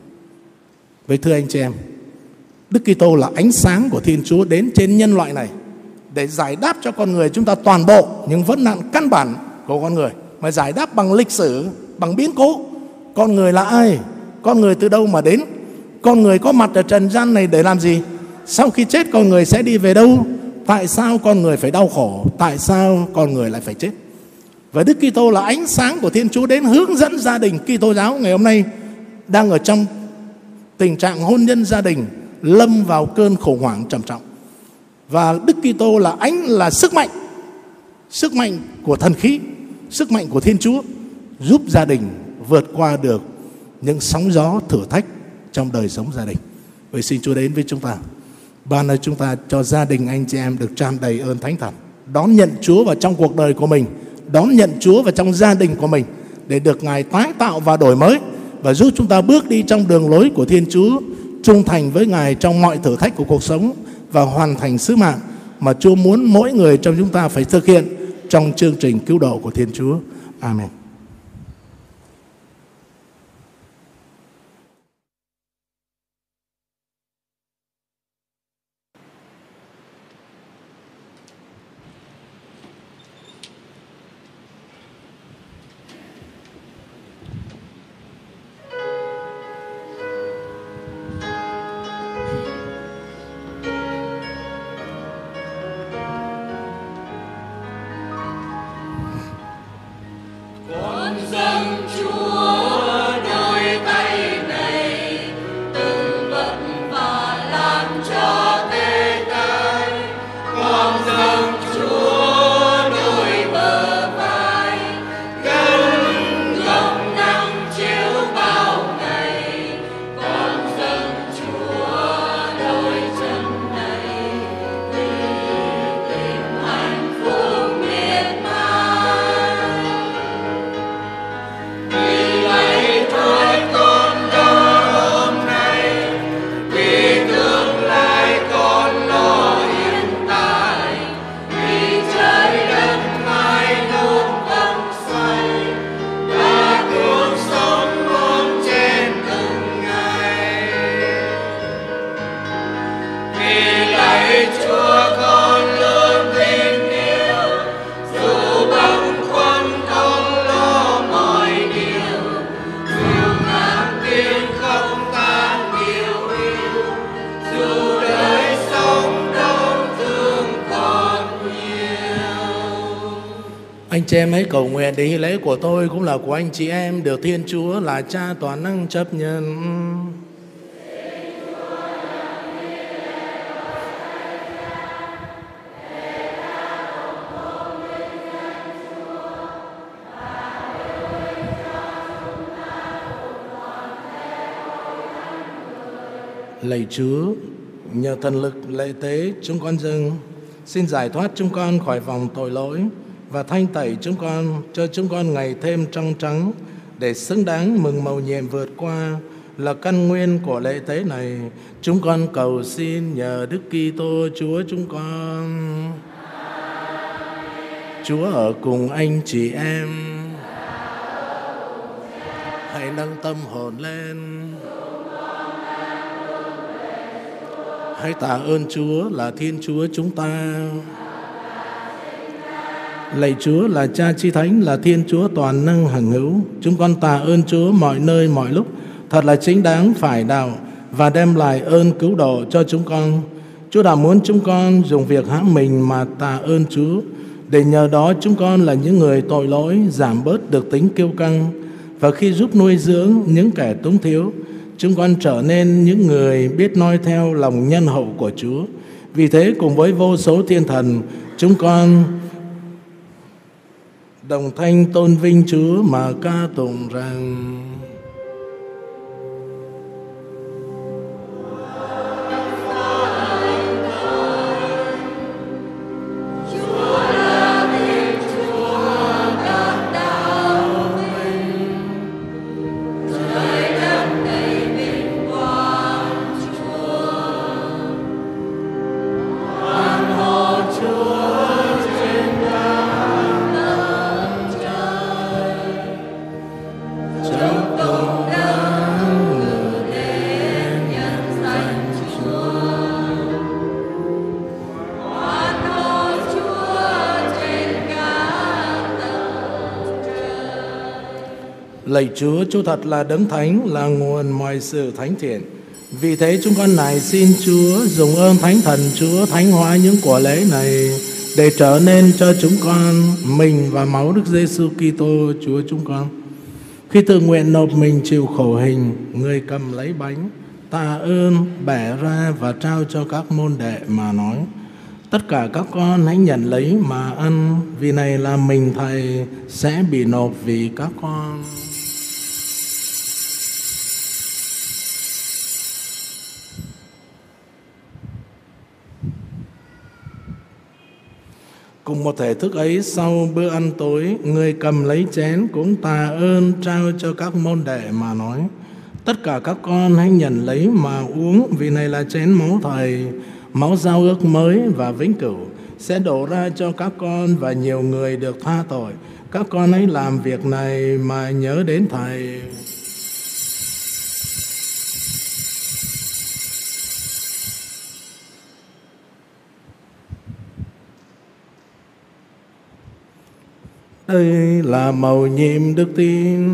Vậy thưa anh chị em, Đức Kitô là ánh sáng của Thiên Chúa đến trên nhân loại này để giải đáp cho con người chúng ta toàn bộ những vấn nạn căn bản của con người, mà giải đáp bằng lịch sử, bằng biến cố. Con người là ai? Con người từ đâu mà đến? Con người có mặt ở trần gian này để làm gì? Sau khi chết con người sẽ đi về đâu? Tại sao con người phải đau khổ? Tại sao con người lại phải chết? Và Đức Kitô là ánh sáng của Thiên Chúa đến hướng dẫn gia đình Kitô giáo ngày hôm nay đang ở trong tình trạng hôn nhân gia đình lâm vào cơn khủng hoảng trầm trọng. Và Đức Kitô là ánh, là sức mạnh, sức mạnh của thần khí, sức mạnh của Thiên Chúa giúp gia đình vượt qua được những sóng gió thử thách trong đời sống gia đình. Vậy xin Chúa đến với chúng ta, ban ơn chúng ta cho gia đình anh chị em được tràn đầy ơn Thánh Thần, đón nhận Chúa vào trong cuộc đời của mình, đón nhận Chúa vào trong gia đình của mình, để được Ngài tái tạo và đổi mới, và giúp chúng ta bước đi trong đường lối của Thiên Chúa, trung thành với Ngài trong mọi thử thách của cuộc sống, và hoàn thành sứ mạng mà Chúa muốn mỗi người trong chúng ta phải thực hiện trong chương trình cứu độ của Thiên Chúa. Amen. Anh chị em hãy cầu nguyện để hy lễ của tôi cũng là của anh chị em được Thiên Chúa là Cha toàn năng chấp nhận. Lạy Chúa, nhờ thần lực lễ tế chúng con dâng, xin giải thoát chúng con khỏi vòng tội lỗi và thanh tẩy chúng con, cho chúng con ngày thêm trong trắng để xứng đáng mừng mầu nhiệm vượt qua là căn nguyên của lễ tế này. Chúng con cầu xin nhờ Đức Kitô Chúa chúng con. Chúa ở cùng anh chị em. Hãy nâng tâm hồn lên. Hãy tạ ơn Chúa là Thiên Chúa chúng ta. Lạy Chúa là Cha Chi Thánh, là Thiên Chúa toàn năng hằng hữu. Chúng con tạ ơn Chúa mọi nơi mọi lúc, thật là chính đáng phải đạo và đem lại ơn cứu độ cho chúng con. Chúa đã muốn chúng con dùng việc hãm mình mà tạ ơn Chúa, để nhờ đó chúng con là những người tội lỗi giảm bớt được tính kiêu căng, và khi giúp nuôi dưỡng những kẻ túng thiếu, chúng con trở nên những người biết noi theo lòng nhân hậu của Chúa. Vì thế cùng với vô số thiên thần, chúng con đồng thanh tôn vinh Chúa mà ca tụng rằng: Lạy Chúa, Chúa thật là đấng thánh, là nguồn mọi sự thánh thiện. Vì thế chúng con nài xin Chúa dùng ơn Thánh Thần Chúa thánh hóa những của lễ này, để trở nên cho chúng con mình và máu Đức Giêsu Kitô Chúa chúng con. Khi tự nguyện nộp mình chịu khổ hình, người cầm lấy bánh, tạ ơn, bẻ ra và trao cho các môn đệ mà nói: tất cả các con hãy nhận lấy mà ăn, vì này là mình Thầy sẽ bị nộp vì các con. Cùng một thể thức ấy, sau bữa ăn tối, người cầm lấy chén cũng tạ ơn trao cho các môn đệ mà nói: tất cả các con hãy nhận lấy mà uống, vì này là chén máu Thầy, máu giao ước mới và vĩnh cửu, sẽ đổ ra cho các con và nhiều người được tha tội. Các con hãy làm việc này mà nhớ đến Thầy. Đây là mầu nhiệm đức tin.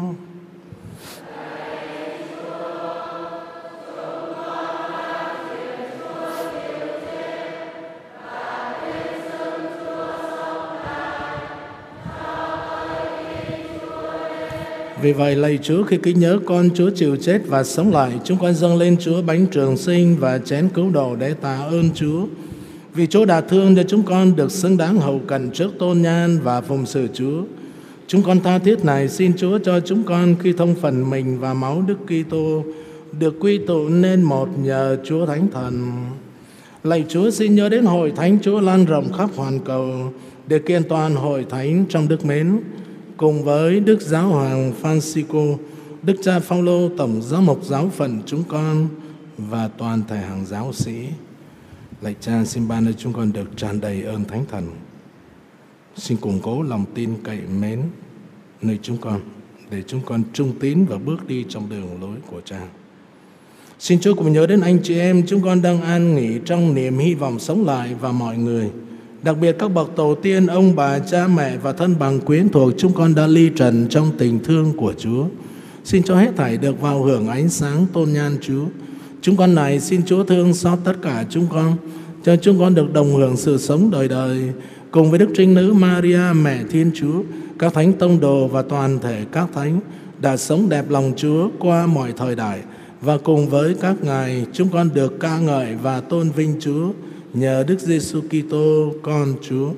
Vì vậy, lạy Chúa, khi kính nhớ con Chúa chịu chết và sống lại, chúng con dâng lên Chúa bánh trường sinh và chén cứu độ để tạ ơn Chúa. Vì Chúa đã thương cho chúng con được xứng đáng hầu cận trước tôn nhan và phụng sự Chúa. Chúng con tha thiết này xin Chúa cho chúng con khi thông phần mình và máu Đức Kitô được quy tụ nên một nhờ Chúa Thánh Thần. Lạy Chúa, xin nhớ đến hội thánh Chúa lan rộng khắp hoàn cầu, để kiện toàn hội thánh trong đức mến, cùng với Đức Giáo hoàng Francisco, Đức cha Phaolô tổng giám mục giáo phận chúng con và toàn thể hàng giáo sĩ. Lạy Cha, xin ban cho chúng con được tràn đầy ơn Thánh Thần. Xin củng cố lòng tin cậy mến nơi chúng con, để chúng con trung tín và bước đi trong đường lối của Cha. Xin Chúa cùng nhớ đến anh chị em chúng con đang an nghỉ trong niềm hy vọng sống lại, và mọi người, đặc biệt các bậc tổ tiên, ông bà, cha mẹ và thân bằng quyến thuộc chúng con đã ly trần trong tình thương của Chúa. Xin cho hết thảy được vào hưởng ánh sáng tôn nhan Chúa. Chúng con này xin Chúa thương xót tất cả chúng con, cho chúng con được đồng hưởng sự sống đời đời, cùng với Đức Trinh Nữ Maria, Mẹ Thiên Chúa, các thánh tông đồ và toàn thể các thánh đã sống đẹp lòng Chúa qua mọi thời đại, và cùng với các ngài chúng con được ca ngợi và tôn vinh Chúa nhờ Đức Giêsu Kitô con Chúa.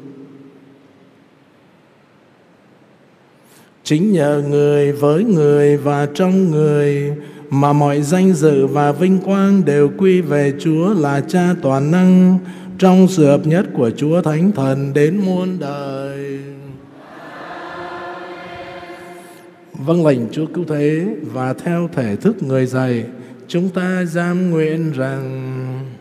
Chính nhờ người, với người và trong người, mà mọi danh dự và vinh quang đều quy về Chúa là Cha toàn năng, trong sự hợp nhất của Chúa Thánh Thần đến muôn đời. Vâng lệnh Chúa cứu thế, và theo thể thức người dạy, chúng ta giam nguyện rằng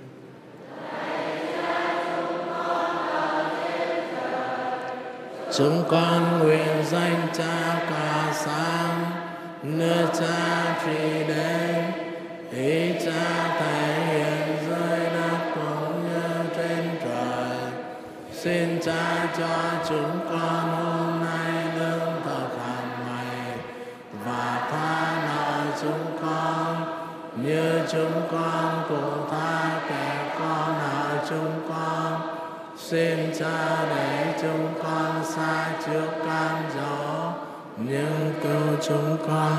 chúng con nguyện danh Cha tỏa sáng, nước Cha trị đến, ý Cha thể hiện dưới đất cũng như trên trời. Xin Cha cho chúng con hôm nay lương thực hàng ngày, và tha nợ chúng con như chúng con cũng tha kẻ có nợ chúng con. Xin Cha để chúng con xa trước cám dỗ, nhưng cứu chúng con.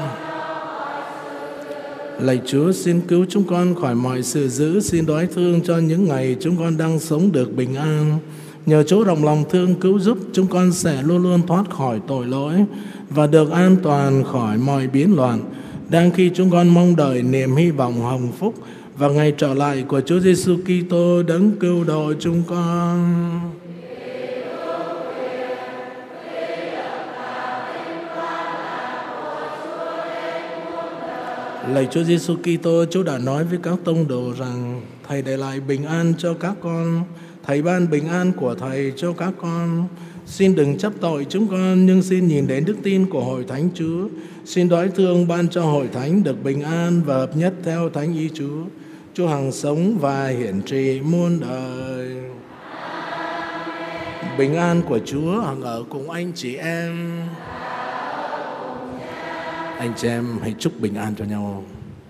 Lạy Chúa, xin cứu chúng con khỏi mọi sự dữ, xin đói thương cho những ngày chúng con đang sống được bình an. Nhờ Chúa rộng lòng thương cứu giúp, chúng con sẽ luôn luôn thoát khỏi tội lỗi và được an toàn khỏi mọi biến loạn, đang khi chúng con mong đợi niềm hy vọng hồng phúc và ngày trở lại của Chúa Giêsu Kitô đấng cứu độ chúng con. Lạy Chúa Giêsu Kitô, Chúa đã nói với các tông đồ rằng Thầy để lại bình an cho các con, Thầy ban bình an của Thầy cho các con. Xin đừng chấp tội chúng con, nhưng xin nhìn đến đức tin của Hội Thánh Chúa. Xin đói thương ban cho Hội Thánh được bình an và hợp nhất theo Thánh ý Chúa. Chúa hằng sống và hiển trị muôn đời. Bình an của Chúa hằng ở cùng anh chị em. Anh chị em hãy chúc bình an cho nhau.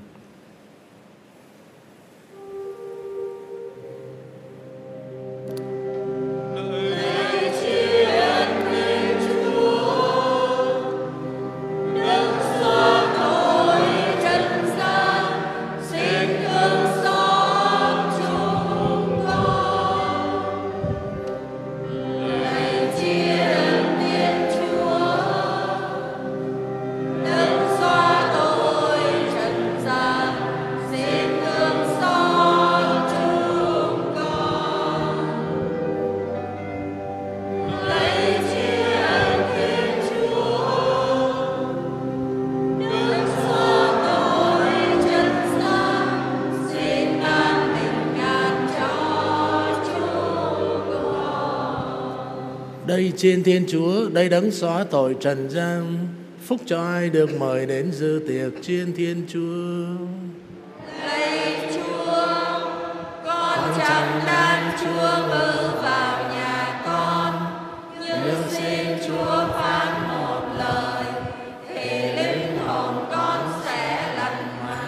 Đây trên Thiên Chúa, đây đấng xóa tội trần gian, phúc cho ai được mời đến dự tiệc trên Thiên Chúa. Lạy Chúa, con chẳng đáng Chúa ngự vào nhà con, nhưng xin Chúa phán một lời, thì linh hồn con sẽ lành mạnh.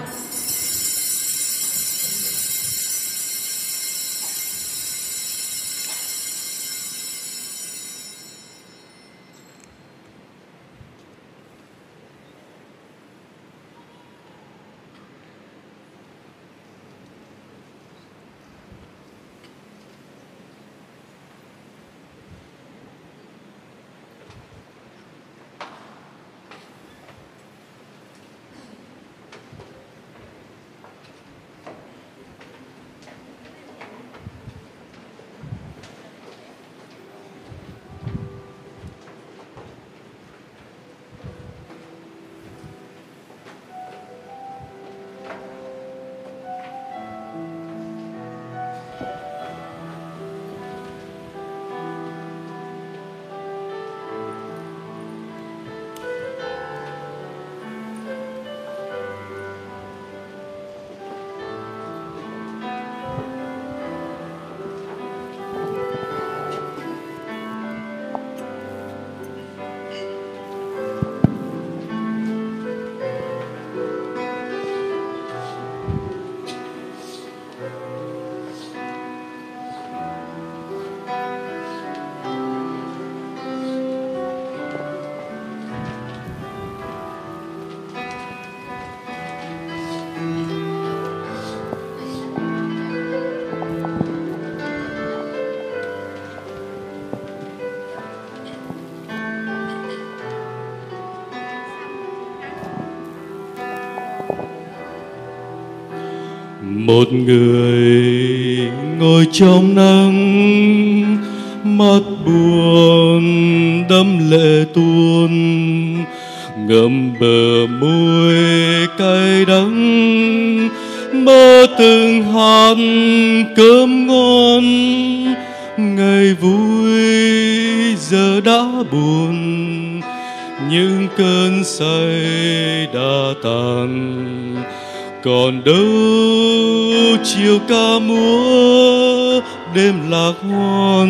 Một người ngồi trong nắng, mắt buồn đẫm lệ tuôn, ngậm bờ môi cay đắng, mơ từng hạt cơm ngon. Ngày vui giờ đã buồn, những cơn say đã tàn. Còn đâu chiều ca múa đêm lạc hoan.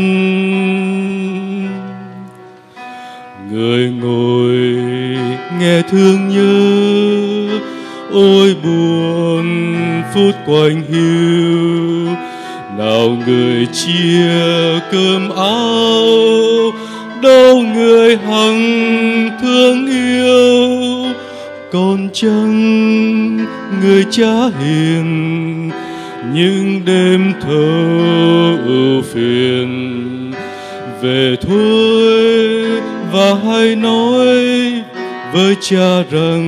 Người ngồi nghe thương nhớ, ôi buồn phút quạnh hiu. Nào người chia cơm áo, đâu người hằng thương yêu. Còn chăng người cha hiền, những đêm thơ ưu phiền. Về thôi và hãy nói với cha rằng: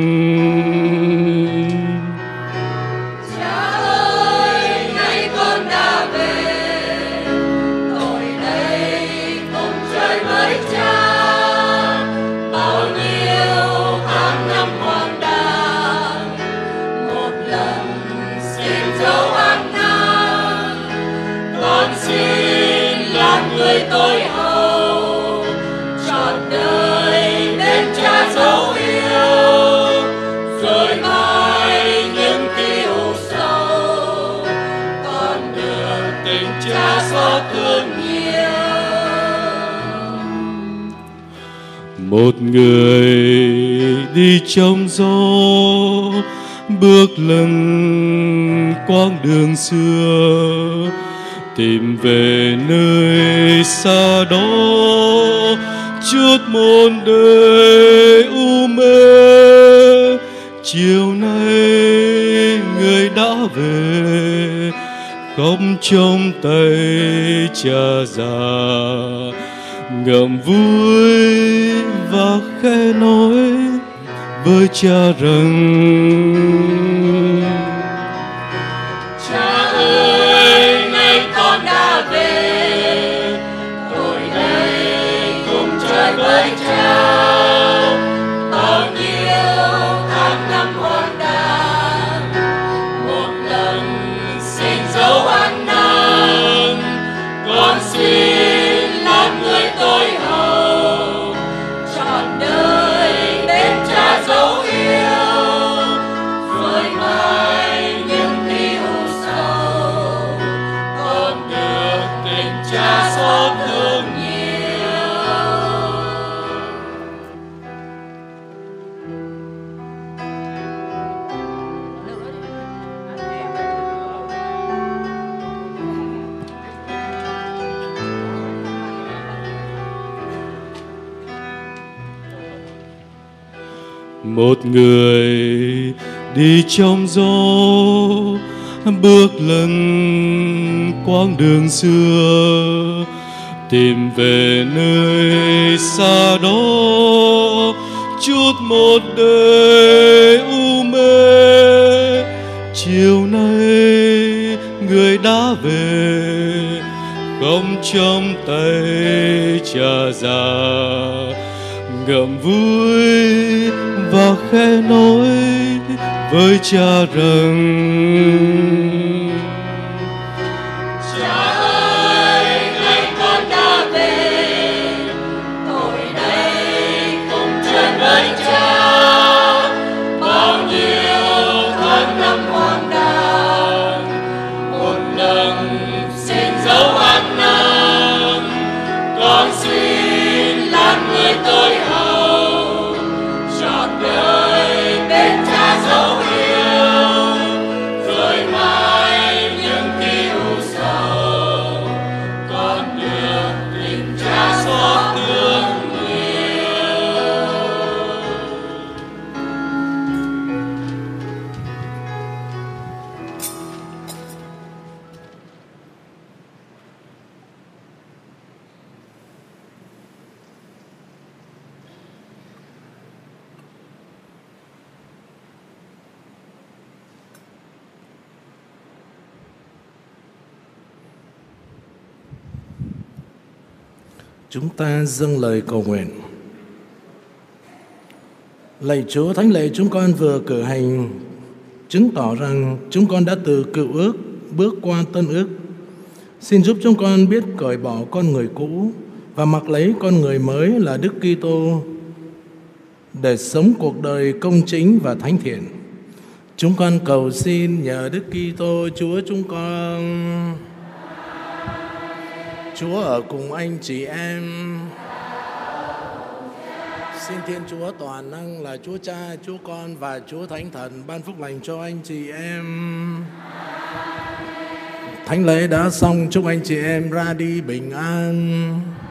Cha ơi, nay con đã về, tôi đây cùng chơi với cha. Bao nhiêu tháng năm hoang đàng, một lần xin dấu ăn năn. Con xin làm người tôi hầu, trọn đời bên cha dấu yêu. Rồi mai những ký ức sâu, con được tình cha xót thương nhiều. Một người đi trong gió, bước lần quãng đường xưa, tìm về nơi xa đó chút một đời u mê. Chiều nay người đã về, khóc trong tay cha già, ngậm vui và khẽ nói với cha rằng: Cha ơi, nay con đã về, tôi đây cùng chơi với cha. Bao nhiêu tháng năm hoang đàng, một lần xin dấu ăn năn. Con xin làm người tôi hầu, trọn đời bên cha dấu yêu. Rồi mai những ký ức sâu, con được tình cha xót thương nhiều. Một người đi trong gió, bước lần quãng đường xưa, tìm về nơi xa đó chút một đời u mê. Chiều nay người đã về, không trong tay cha già, ngậm vui và khẽ nói với cha rằng: Cha ơi, nay con đã về, tôi đây cùng chơi với cha. Bao nhiêu tháng năm hoang đàng, một lần xin dấu ăn năn. Con xin làm người tôi hầu, trọn đời bên cha dấu yêu. Rồi mai Chúng ta dâng lời cầu nguyện. Lạy Chúa, thánh lễ chúng con vừa cử hành chứng tỏ rằng chúng con đã từ cựu ước bước qua tân ước. Xin giúp chúng con biết cởi bỏ con người cũ và mặc lấy con người mới là Đức Kitô để sống cuộc đời công chính và thánh thiện. Chúng con cầu xin nhờ Đức Kitô Chúa chúng con. Chúa ở cùng anh chị em. Xin Thiên Chúa toàn năng là Chúa Cha, Chúa Con và Chúa Thánh Thần ban phúc lành cho anh chị em. Thánh lễ đã xong, chúc anh chị em ra đi bình an.